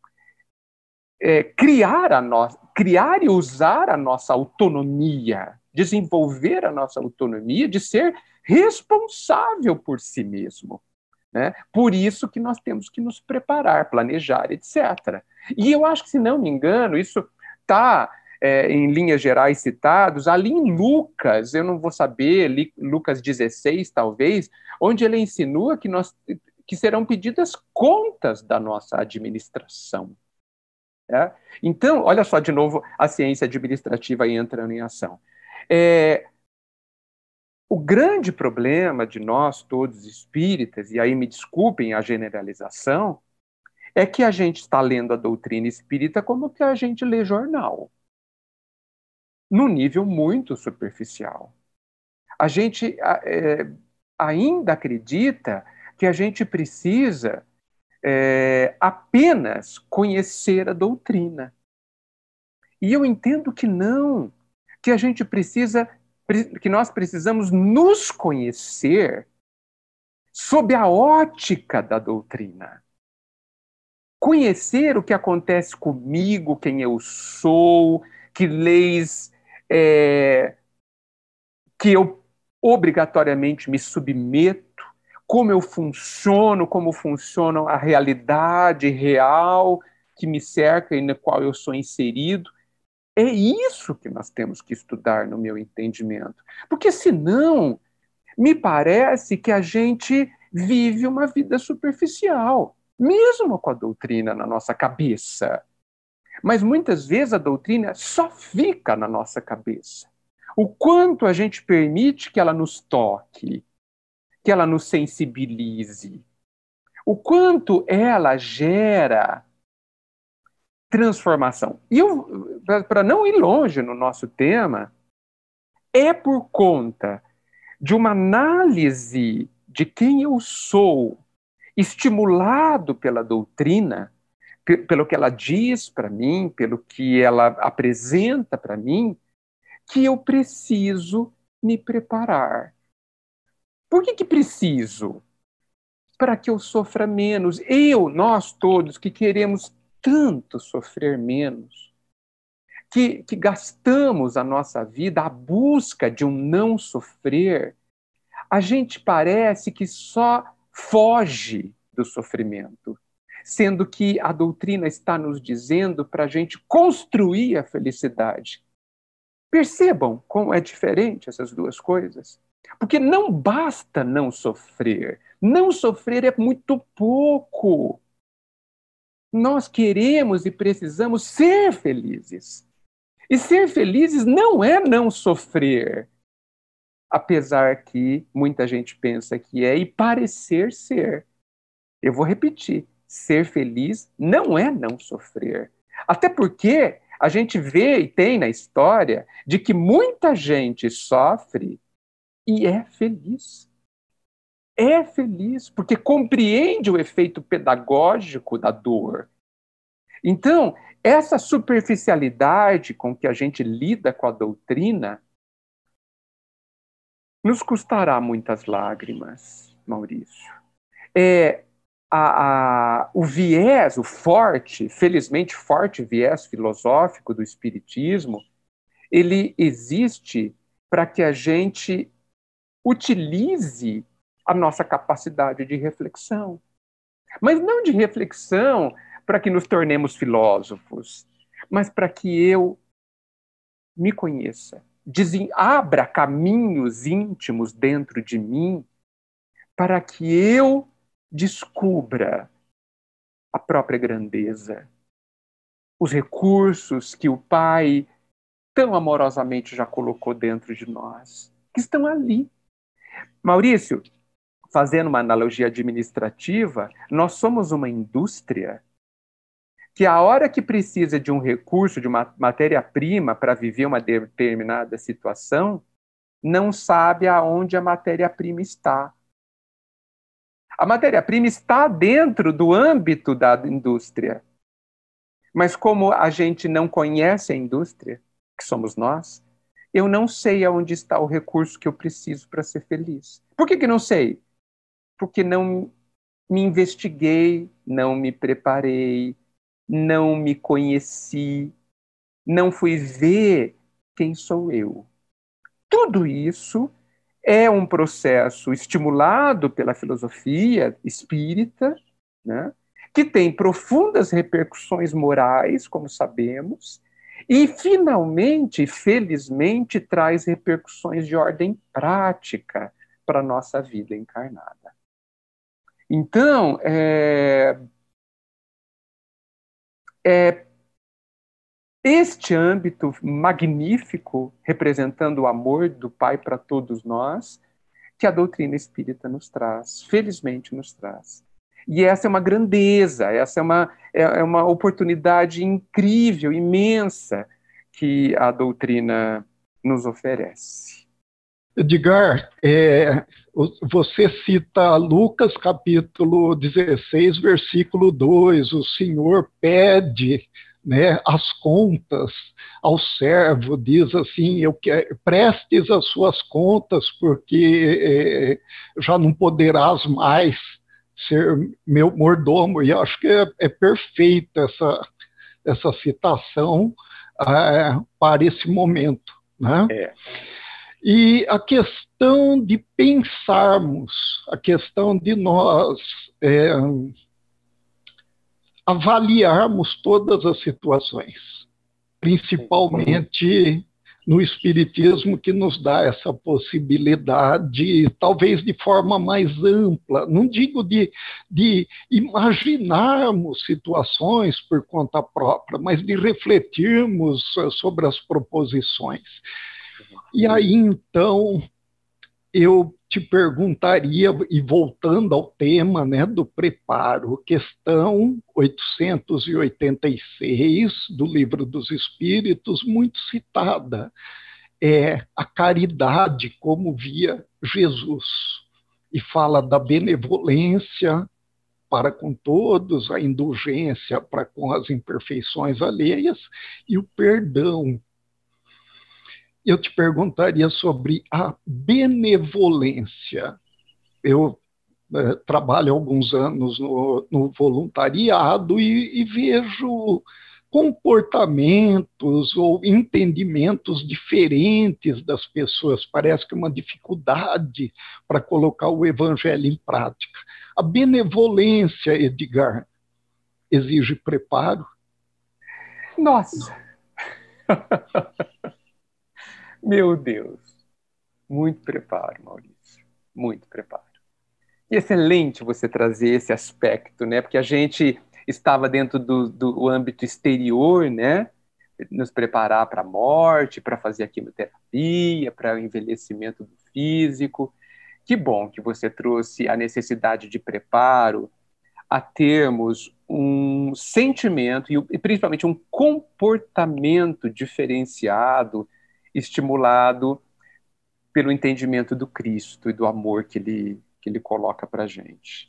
é, criar, a no, criar e usar a nossa autonomia, desenvolver a nossa autonomia de ser responsável por si mesmo. Né? Por isso que nós temos que nos preparar, planejar, etcétera. E eu acho que, se não me engano, isso está, é, em linhas gerais, citados ali em Lucas, eu não vou saber, li, Lucas dezesseis, talvez, onde ele insinua que, nós, que serão pedidas contas da nossa administração. É? Então, olha só, de novo, a ciência administrativa aí entrando em ação. É, o grande problema de nós todos espíritas, e aí me desculpem a generalização, é que a gente está lendo a doutrina espírita como que a gente lê jornal, num nível muito superficial. A gente é, ainda acredita que a gente precisa é, apenas conhecer a doutrina. E eu entendo que não, que a gente precisa, que nós precisamos nos conhecer sob a ótica da doutrina. Conhecer o que acontece comigo, quem eu sou, que leis é, que eu obrigatoriamente me submeto, como eu funciono, como funciona a realidade real que me cerca e na qual eu sou inserido. É isso que nós temos que estudar, no meu entendimento. Porque, senão, me parece que a gente vive uma vida superficial, mesmo com a doutrina na nossa cabeça. Mas, muitas vezes, a doutrina só fica na nossa cabeça. O quanto a gente permite que ela nos toque, que ela nos sensibilize, o quanto ela gera transformação. E para não ir longe no nosso tema, é por conta de uma análise de quem eu sou, estimulado pela doutrina, pelo que ela diz para mim, pelo que ela apresenta para mim, que eu preciso me preparar. Por que que preciso? Para que eu sofra menos. Eu, nós todos que queremos tanto sofrer menos, que, que gastamos a nossa vida à busca de um não sofrer, a gente parece que só foge do sofrimento, sendo que a doutrina está nos dizendo para a gente construir a felicidade. Percebam como é diferente essas duas coisas? Porque não basta não sofrer. Não sofrer é muito pouco. Nós queremos e precisamos ser felizes. E ser felizes não é não sofrer, apesar que muita gente pensa que é e parecer ser. Eu vou repetir, ser feliz não é não sofrer. Até porque a gente vê e tem na história de que muita gente sofre e é feliz. É feliz, porque compreende o efeito pedagógico da dor. Então, essa superficialidade com que a gente lida com a doutrina nos custará muitas lágrimas, Maurício. É, a, a, o viés, o forte, felizmente forte viés filosófico do Espiritismo, ele existe para que a gente utilize a nossa capacidade de reflexão. Mas não de reflexão para que nos tornemos filósofos, mas para que eu me conheça, desen- abra caminhos íntimos dentro de mim para que eu descubra a própria grandeza, os recursos que o Pai tão amorosamente já colocou dentro de nós, que estão ali. Maurício, fazendo uma analogia administrativa, nós somos uma indústria que a hora que precisa de um recurso, de uma matéria-prima para viver uma determinada situação, não sabe aonde a matéria-prima está. A matéria-prima está dentro do âmbito da indústria. Mas como a gente não conhece a indústria, que somos nós, eu não sei aonde está o recurso que eu preciso para ser feliz. Por que que não sei? Porque não me investiguei, não me preparei, não me conheci, não fui ver quem sou eu. Tudo isso é um processo estimulado pela filosofia espírita, né, que tem profundas repercussões morais, como sabemos, e, finalmente, felizmente, traz repercussões de ordem prática para a nossa vida encarnada. Então, é, é este âmbito magnífico, representando o amor do Pai para todos nós, que a doutrina espírita nos traz, felizmente nos traz. E essa é uma grandeza, essa é uma, é, é uma oportunidade incrível, imensa, que a doutrina nos oferece. Edgar, é, você cita Lucas capítulo dezesseis, versículo dois, o Senhor pede, né, as contas ao servo, diz assim, eu quero, prestes as suas contas, porque é, já não poderás mais ser meu mordomo, e acho que é, é perfeita essa, essa citação é, para esse momento, né? É. E a questão de pensarmos, a questão de nós é, avaliarmos todas as situações, principalmente no Espiritismo, que nos dá essa possibilidade, talvez de forma mais ampla, não digo de, de imaginarmos situações por conta própria, mas de refletirmos sobre as proposições. E aí, então, eu te perguntaria, e voltando ao tema, né, do preparo, questão oitocentos e oitenta e seis do Livro dos Espíritos, muito citada, é a caridade como via Jesus, e fala da benevolência para com todos, a indulgência para com as imperfeições alheias e o perdão. Eu te perguntaria sobre a benevolência. Eu é, trabalho há alguns anos no, no voluntariado e, e vejo comportamentos ou entendimentos diferentes das pessoas. Parece que é uma dificuldade para colocar o evangelho em prática. A benevolência, Edgar, exige preparo? Nossa! Meu Deus! Muito preparo, Maurício. Muito preparo. E excelente você trazer esse aspecto, né? Porque a gente estava dentro do, do âmbito exterior, né? Nos preparar para a morte, para fazer a quimioterapia, para o envelhecimento do físico. Que bom que você trouxe a necessidade de preparo a termos um sentimento e principalmente um comportamento diferenciado, estimulado pelo entendimento do Cristo e do amor que ele, que ele coloca para a gente.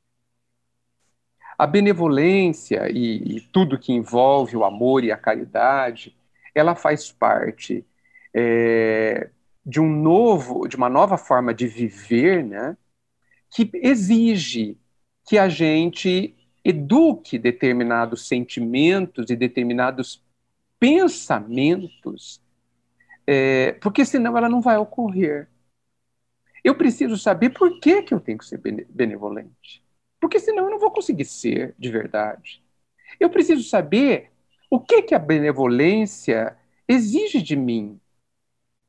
A benevolência e, e tudo que envolve o amor e a caridade, ela faz parte é, de um novo, de uma nova forma de viver, né, que exige que a gente eduque determinados sentimentos e determinados pensamentos, é, porque senão ela não vai ocorrer. Eu preciso saber por que, que eu tenho que ser benevolente. Porque senão eu não vou conseguir ser de verdade. Eu preciso saber o que, que a benevolência exige de mim.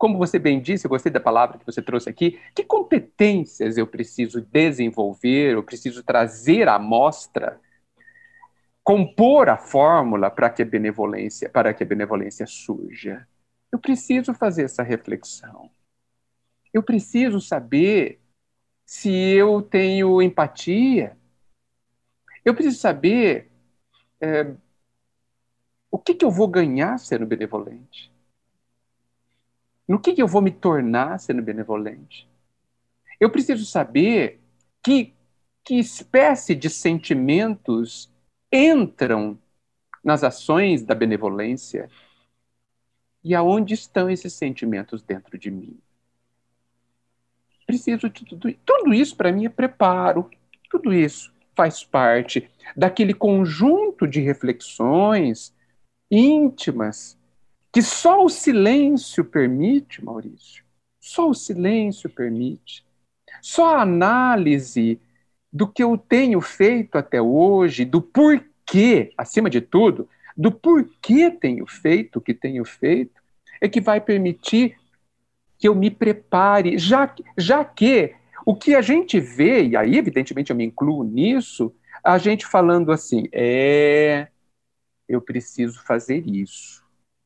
como você bem disse, eu gostei da palavra que você trouxe aqui, que competências eu preciso desenvolver, eu preciso trazer à mostra, compor a fórmula para que a benevolência, para que a benevolência surja. Eu preciso fazer essa reflexão. Eu preciso saber se eu tenho empatia. Eu preciso saber é, o que, que eu vou ganhar sendo benevolente. No que, que eu vou me tornar sendo benevolente? Eu preciso saber que, que espécie de sentimentos entram nas ações da benevolência e aonde estão esses sentimentos dentro de mim. Preciso de tudo, tudo isso para mim é preparo, tudo isso faz parte daquele conjunto de reflexões íntimas que só o silêncio permite, Maurício, só o silêncio permite, só a análise do que eu tenho feito até hoje, do porquê, acima de tudo, do porquê tenho feito o que tenho feito, é que vai permitir que eu me prepare, já, já que o que a gente vê, e aí evidentemente eu me incluo nisso, a gente falando assim, é, eu preciso fazer isso,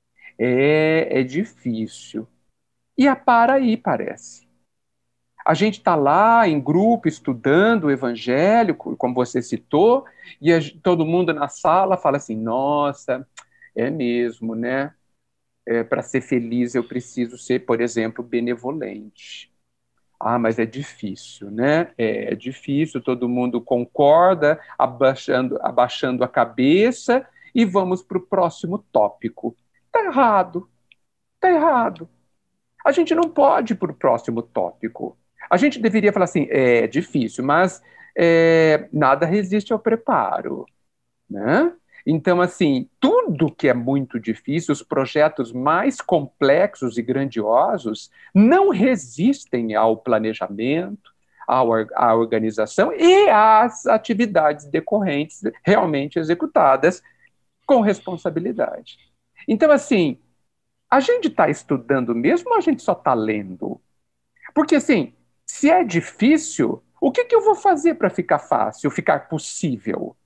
é, é difícil, e a para aí parece. A gente está lá em grupo estudando o evangelho, como você citou, e a, todo mundo na sala fala assim, nossa, é mesmo, né? É, para ser feliz eu preciso ser, por exemplo, benevolente. Ah, mas é difícil, né? É, é difícil, todo mundo concorda, abaixando, abaixando a cabeça, e vamos para o próximo tópico. Está errado, está errado. A gente não pode ir para o próximo tópico. A gente deveria falar assim, é difícil, mas é, nada resiste ao preparo, né? Então, assim, tudo que é muito difícil, os projetos mais complexos e grandiosos, não resistem ao planejamento, à organização e às atividades decorrentes realmente executadas com responsabilidade. Então, assim, a gente está estudando mesmo ou a gente só está lendo? Porque, assim, se é difícil, o que, que eu vou fazer para ficar fácil, ficar possível?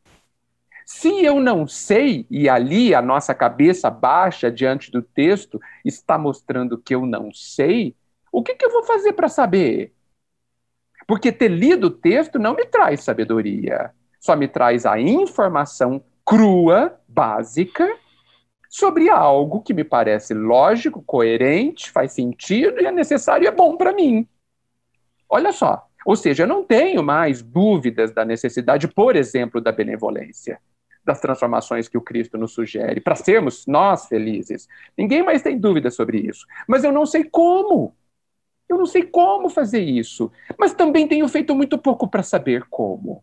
Se eu não sei, e ali a nossa cabeça baixa diante do texto está mostrando que eu não sei, o que, que eu vou fazer para saber? Porque ter lido o texto não me traz sabedoria, só me traz a informação crua, básica, sobre algo que me parece lógico, coerente, faz sentido e é necessário e é bom para mim. Olha só, ou seja, eu não tenho mais dúvidas da necessidade, por exemplo, da benevolência, das transformações que o Cristo nos sugere, para sermos nós felizes. Ninguém mais tem dúvida sobre isso. Mas eu não sei como. Eu não sei como fazer isso. Mas também tenho feito muito pouco para saber como.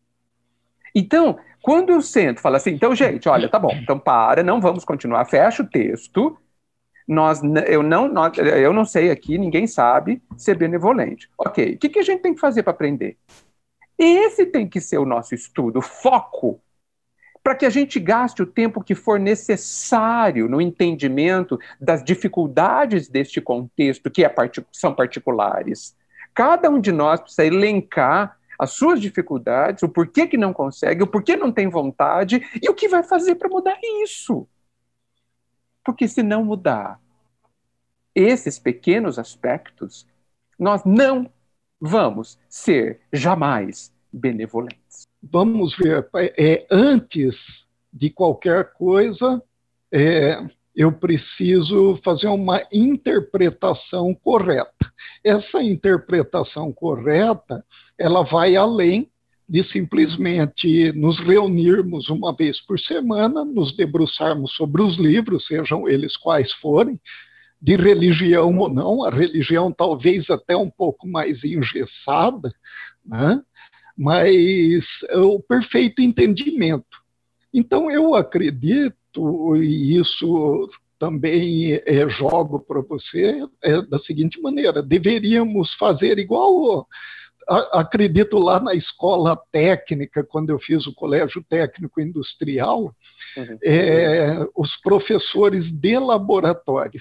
Então, quando eu sento, falo assim, então, gente, olha, tá bom, então para, não vamos continuar, fecha o texto, nós, eu, não, nós, eu não sei aqui, ninguém sabe ser benevolente. Ok, o que, que a gente tem que fazer para aprender? Esse tem que ser o nosso estudo, foco, para que a gente gaste o tempo que for necessário no entendimento das dificuldades deste contexto, que é part- são particulares. Cada um de nós precisa elencar as suas dificuldades, o porquê que não consegue, o porquê não tem vontade e o que vai fazer para mudar isso. Porque se não mudar esses pequenos aspectos, nós não vamos ser jamais benevolentes. Vamos ver, é, antes de qualquer coisa, é, eu preciso fazer uma interpretação correta. Essa interpretação correta, ela vai além de simplesmente nos reunirmos uma vez por semana, nos debruçarmos sobre os livros, sejam eles quais forem, de religião ou não, a religião talvez até um pouco mais engessada, né? Mas o perfeito entendimento. Então, eu acredito, e isso também é, jogo para você, é da seguinte maneira, deveríamos fazer igual, a, acredito lá na escola técnica, quando eu fiz o colégio técnico industrial, uhum. é, os professores de laboratório.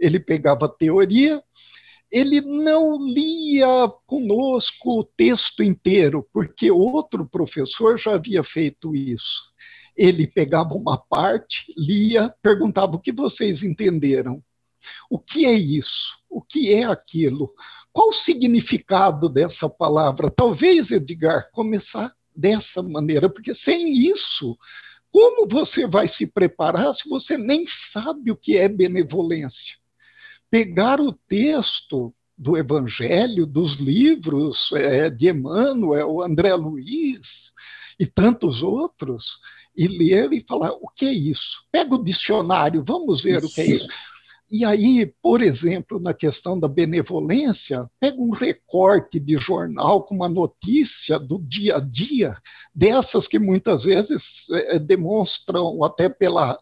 ele pegava a teoria, ele não lia conosco o texto inteiro, porque outro professor já havia feito isso. Ele pegava uma parte, lia, perguntava o que vocês entenderam. O que é isso? O que é aquilo? Qual o significado dessa palavra? Talvez, Edgar, começar dessa maneira, porque sem isso, como você vai se preparar se você nem sabe o que é benevolência? Pegar o texto do Evangelho, dos livros é, de Emmanuel, André Luiz e tantos outros, e ler e falar, o que é isso? Pega o dicionário, vamos ver isso. O que é isso. E aí, por exemplo, na questão da benevolência, pega um recorte de jornal com uma notícia do dia a dia, dessas que muitas vezes é, demonstram até pela...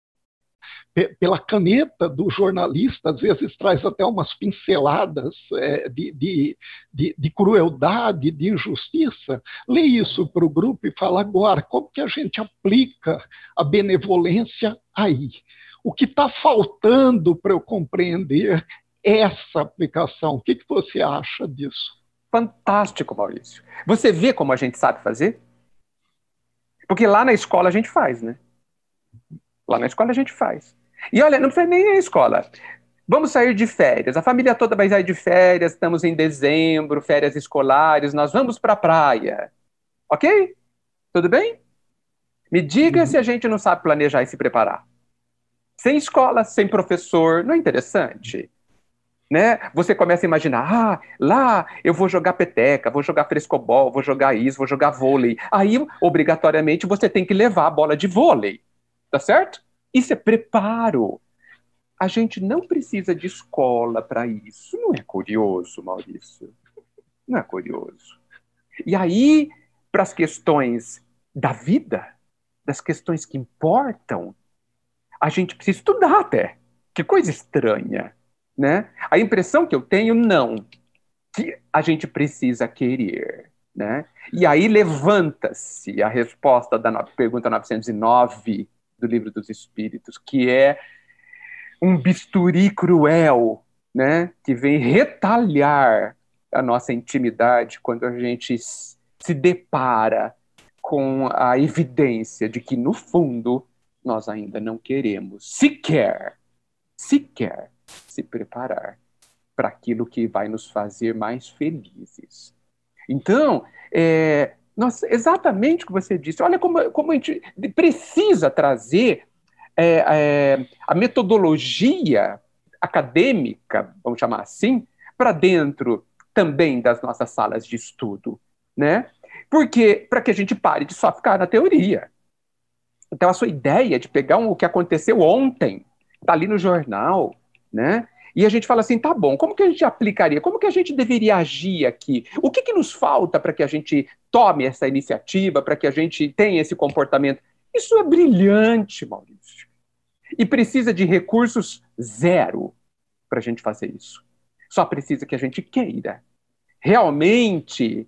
pela caneta do jornalista, às vezes traz até umas pinceladas é, de, de, de, de crueldade, de injustiça. Lê isso para o grupo e fala agora, como que a gente aplica a benevolência aí? O que está faltando para eu compreender essa aplicação? O que, que você acha disso? Fantástico, Maurício. Você vê como a gente sabe fazer? Porque lá na escola a gente faz, né? Lá na escola a gente faz. E olha, não precisa nem ir à escola. Vamos sair de férias. A família toda vai sair de férias, estamos em dezembro, férias escolares, nós vamos para a praia. Ok? Tudo bem? Me diga uhum. se a gente não sabe planejar e se preparar. Sem escola, sem professor, não é interessante? Né? Você começa a imaginar, ah, lá eu vou jogar peteca, vou jogar frescobol, vou jogar isso, vou jogar vôlei. Aí, obrigatoriamente, você tem que levar a bola de vôlei. Tá certo? Isso é preparo. A gente não precisa de escola para isso. Não é curioso, Maurício? Não é curioso. E aí, para as questões da vida, das questões que importam, a gente precisa estudar até. Que coisa estranha, né? A impressão que eu tenho, não. Que a gente precisa querer, né? E aí levanta-se a resposta da pergunta novecentos e nove do Livro dos Espíritos, que é um bisturi cruel, né? Que vem retalhar a nossa intimidade quando a gente se depara com a evidência de que, no fundo, nós ainda não queremos sequer, sequer se preparar para aquilo que vai nos fazer mais felizes. Então, é, nós, exatamente o que você disse, olha como, como a gente precisa trazer é, é, a metodologia acadêmica, vamos chamar assim, para dentro também das nossas salas de estudo, né? Porque, para que a gente pare de só ficar na teoria. Então, a sua ideia de pegar um, o que aconteceu ontem, está ali no jornal, né? E a gente fala assim, tá bom, como que a gente aplicaria? Como que a gente deveria agir aqui? O que, que nos falta para que a gente tome essa iniciativa, para que a gente tenha esse comportamento? Isso é brilhante, Maurício. E precisa de recursos zero para a gente fazer isso. Só precisa que a gente queira realmente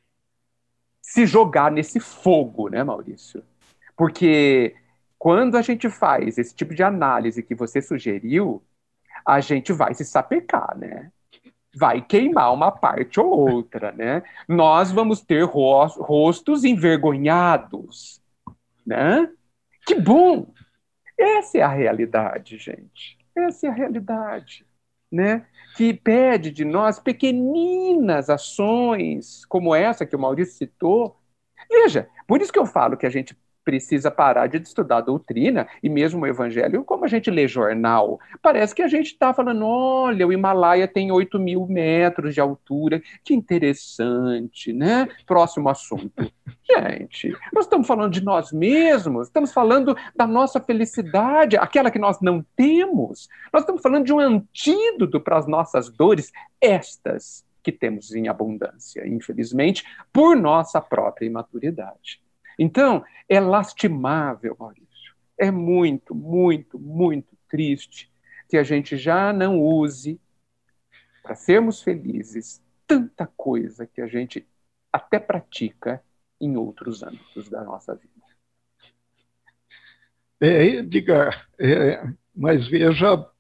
se jogar nesse fogo, né, Maurício? Porque quando a gente faz esse tipo de análise que você sugeriu, a gente vai se sapecar, né? Vai queimar uma parte ou outra, né? Nós vamos ter rostos envergonhados, né? Que bom! Essa é a realidade, gente. Essa é a realidade, né? Que pede de nós pequeninas ações, como essa que o Maurício citou. Veja, por isso que eu falo que a gente precisa parar de estudar a doutrina e mesmo o evangelho, como a gente lê jornal, parece que a gente está falando, olha, o Himalaia tem oito mil metros de altura, que interessante, né? Próximo assunto. Gente, nós estamos falando de nós mesmos, estamos falando da nossa felicidade, aquela que nós não temos. Nós estamos falando de um antídoto para as nossas dores, estas que temos em abundância, infelizmente, por nossa própria imaturidade. Então, é lastimável, Maurício. É muito, muito, muito triste que a gente já não use, para sermos felizes, tanta coisa que a gente até pratica em outros âmbitos da nossa vida. É, Edgar, é, mas veja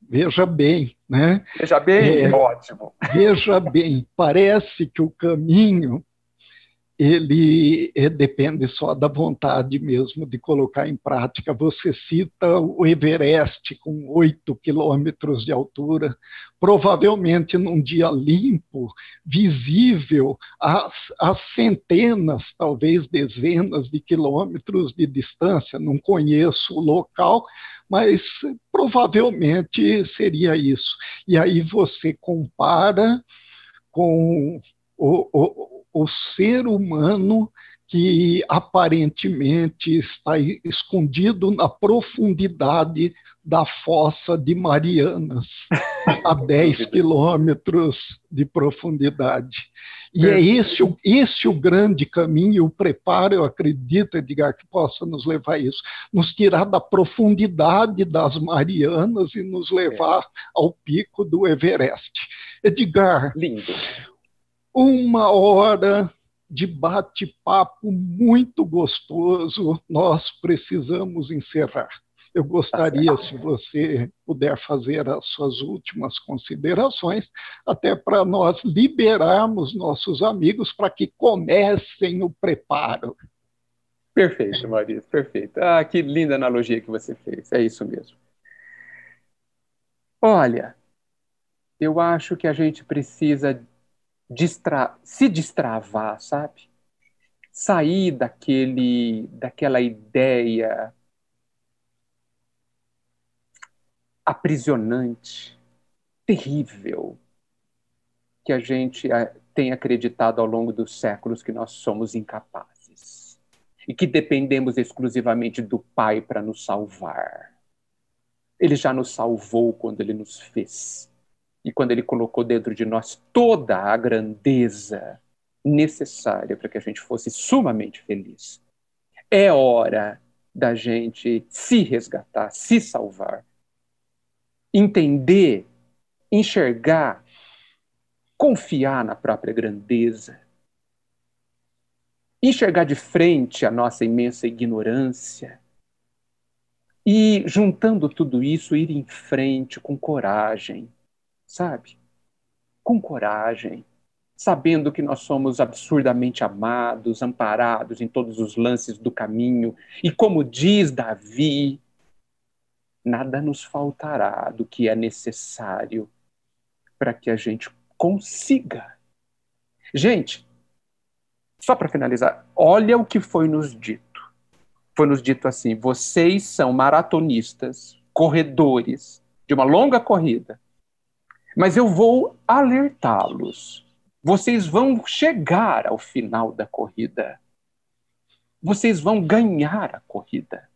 Veja bem, né? Veja bem, é, ótimo. Veja bem, parece que o caminho ele é, depende só da vontade mesmo de colocar em prática. Você cita o Everest com oito quilômetros de altura, provavelmente num dia limpo, visível a, a centenas, talvez dezenas de quilômetros de distância. Não conheço o local, mas provavelmente seria isso. E aí você compara com o, o o ser humano que aparentemente está escondido na profundidade da fossa de Marianas, a dez quilômetros de profundidade. E é esse, esse o grande caminho, o preparo, eu acredito, Edgar, que possa nos levar a isso, nos tirar da profundidade das Marianas e nos levar ao pico do Everest. Edgar, lindo. Uma hora de bate-papo muito gostoso, nós precisamos encerrar. Eu gostaria, se você puder fazer as suas últimas considerações, até para nós liberarmos nossos amigos para que comecem o preparo. Perfeito, Maurício, perfeito. Ah, que linda analogia que você fez, é isso mesmo. Olha, eu acho que a gente precisa Distra... se destravar, sabe? Sair daquele, daquela ideia aprisionante, terrível, que a gente tem acreditado ao longo dos séculos que nós somos incapazes e que dependemos exclusivamente do Pai para nos salvar. Ele já nos salvou quando Ele nos fez. E quando Ele colocou dentro de nós toda a grandeza necessária para que a gente fosse sumamente feliz. É hora da gente se resgatar, se salvar. Entender, enxergar, confiar na própria grandeza. Enxergar de frente a nossa imensa ignorância. E, juntando tudo isso, ir em frente com coragem. Sabe? Com coragem, sabendo que nós somos absurdamente amados, amparados em todos os lances do caminho, e como diz Davi, nada nos faltará do que é necessário para que a gente consiga. Gente, só para finalizar, olha o que foi nos dito. Foi nos dito assim: vocês são maratonistas, corredores de uma longa corrida, mas eu vou alertá-los. Vocês vão chegar ao final da corrida. Vocês vão ganhar a corrida.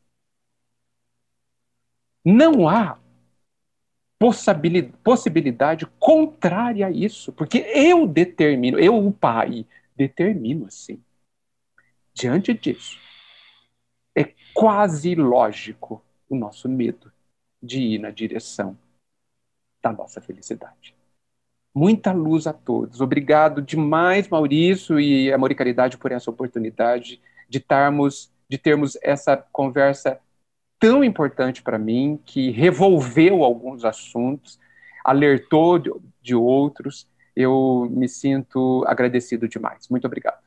Não há possibilidade, possibilidade contrária a isso, porque eu determino, eu, o Pai, determino assim. Diante disso, é quase lógico o nosso medo de ir na direção da nossa felicidade. Muita luz a todos. Obrigado demais, Maurício e Amor e Caridade, por essa oportunidade de, tarmos, de termos essa conversa tão importante para mim, que revolveu alguns assuntos, alertou de, de outros. Eu me sinto agradecido demais. Muito obrigado.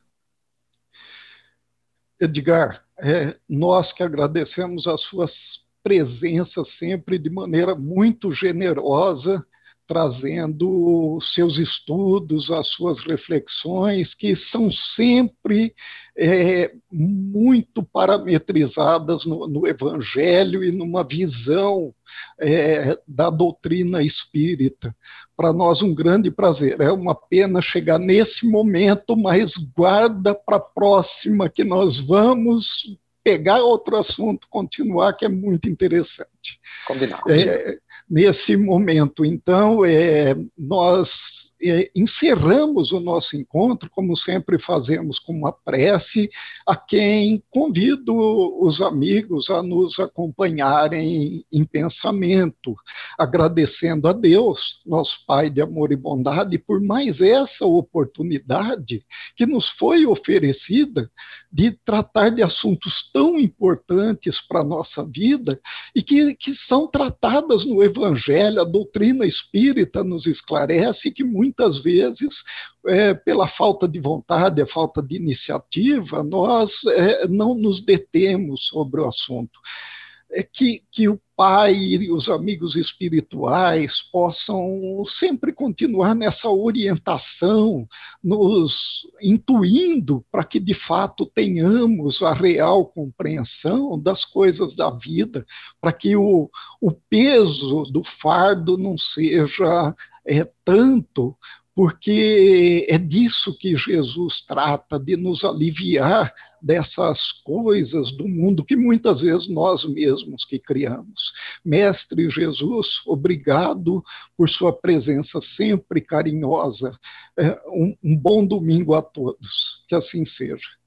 Edgar, é, nós que agradecemos as suas presença sempre de maneira muito generosa, trazendo os seus estudos, as suas reflexões, que são sempre é, muito parametrizadas no, no Evangelho e numa visão é, da doutrina espírita. Para nós um grande prazer. É uma pena chegar nesse momento, mas guarda para a próxima que nós vamos pegar outro assunto, continuar, que é muito interessante. Combinado. É, nesse momento, então, é, nós eh, encerramos o nosso encontro, como sempre fazemos, com uma prece, a quem convido os amigos a nos acompanharem em pensamento, agradecendo a Deus, nosso Pai de amor e bondade, por mais essa oportunidade que nos foi oferecida de tratar de assuntos tão importantes para a nossa vida e que, que são tratadas no Evangelho. A doutrina espírita nos esclarece que muitas vezes, é, pela falta de vontade, a falta de iniciativa, nós é, não nos detemos sobre o assunto. É que, que o Pai e os amigos espirituais possam sempre continuar nessa orientação, nos intuindo para que, de fato, tenhamos a real compreensão das coisas da vida, para que o, o peso do fardo não seja é, tanto, porque é disso que Jesus trata, de nos aliviar dessas coisas do mundo que muitas vezes nós mesmos que criamos. Mestre Jesus, obrigado por sua presença sempre carinhosa. Um, um bom domingo a todos. Que assim seja.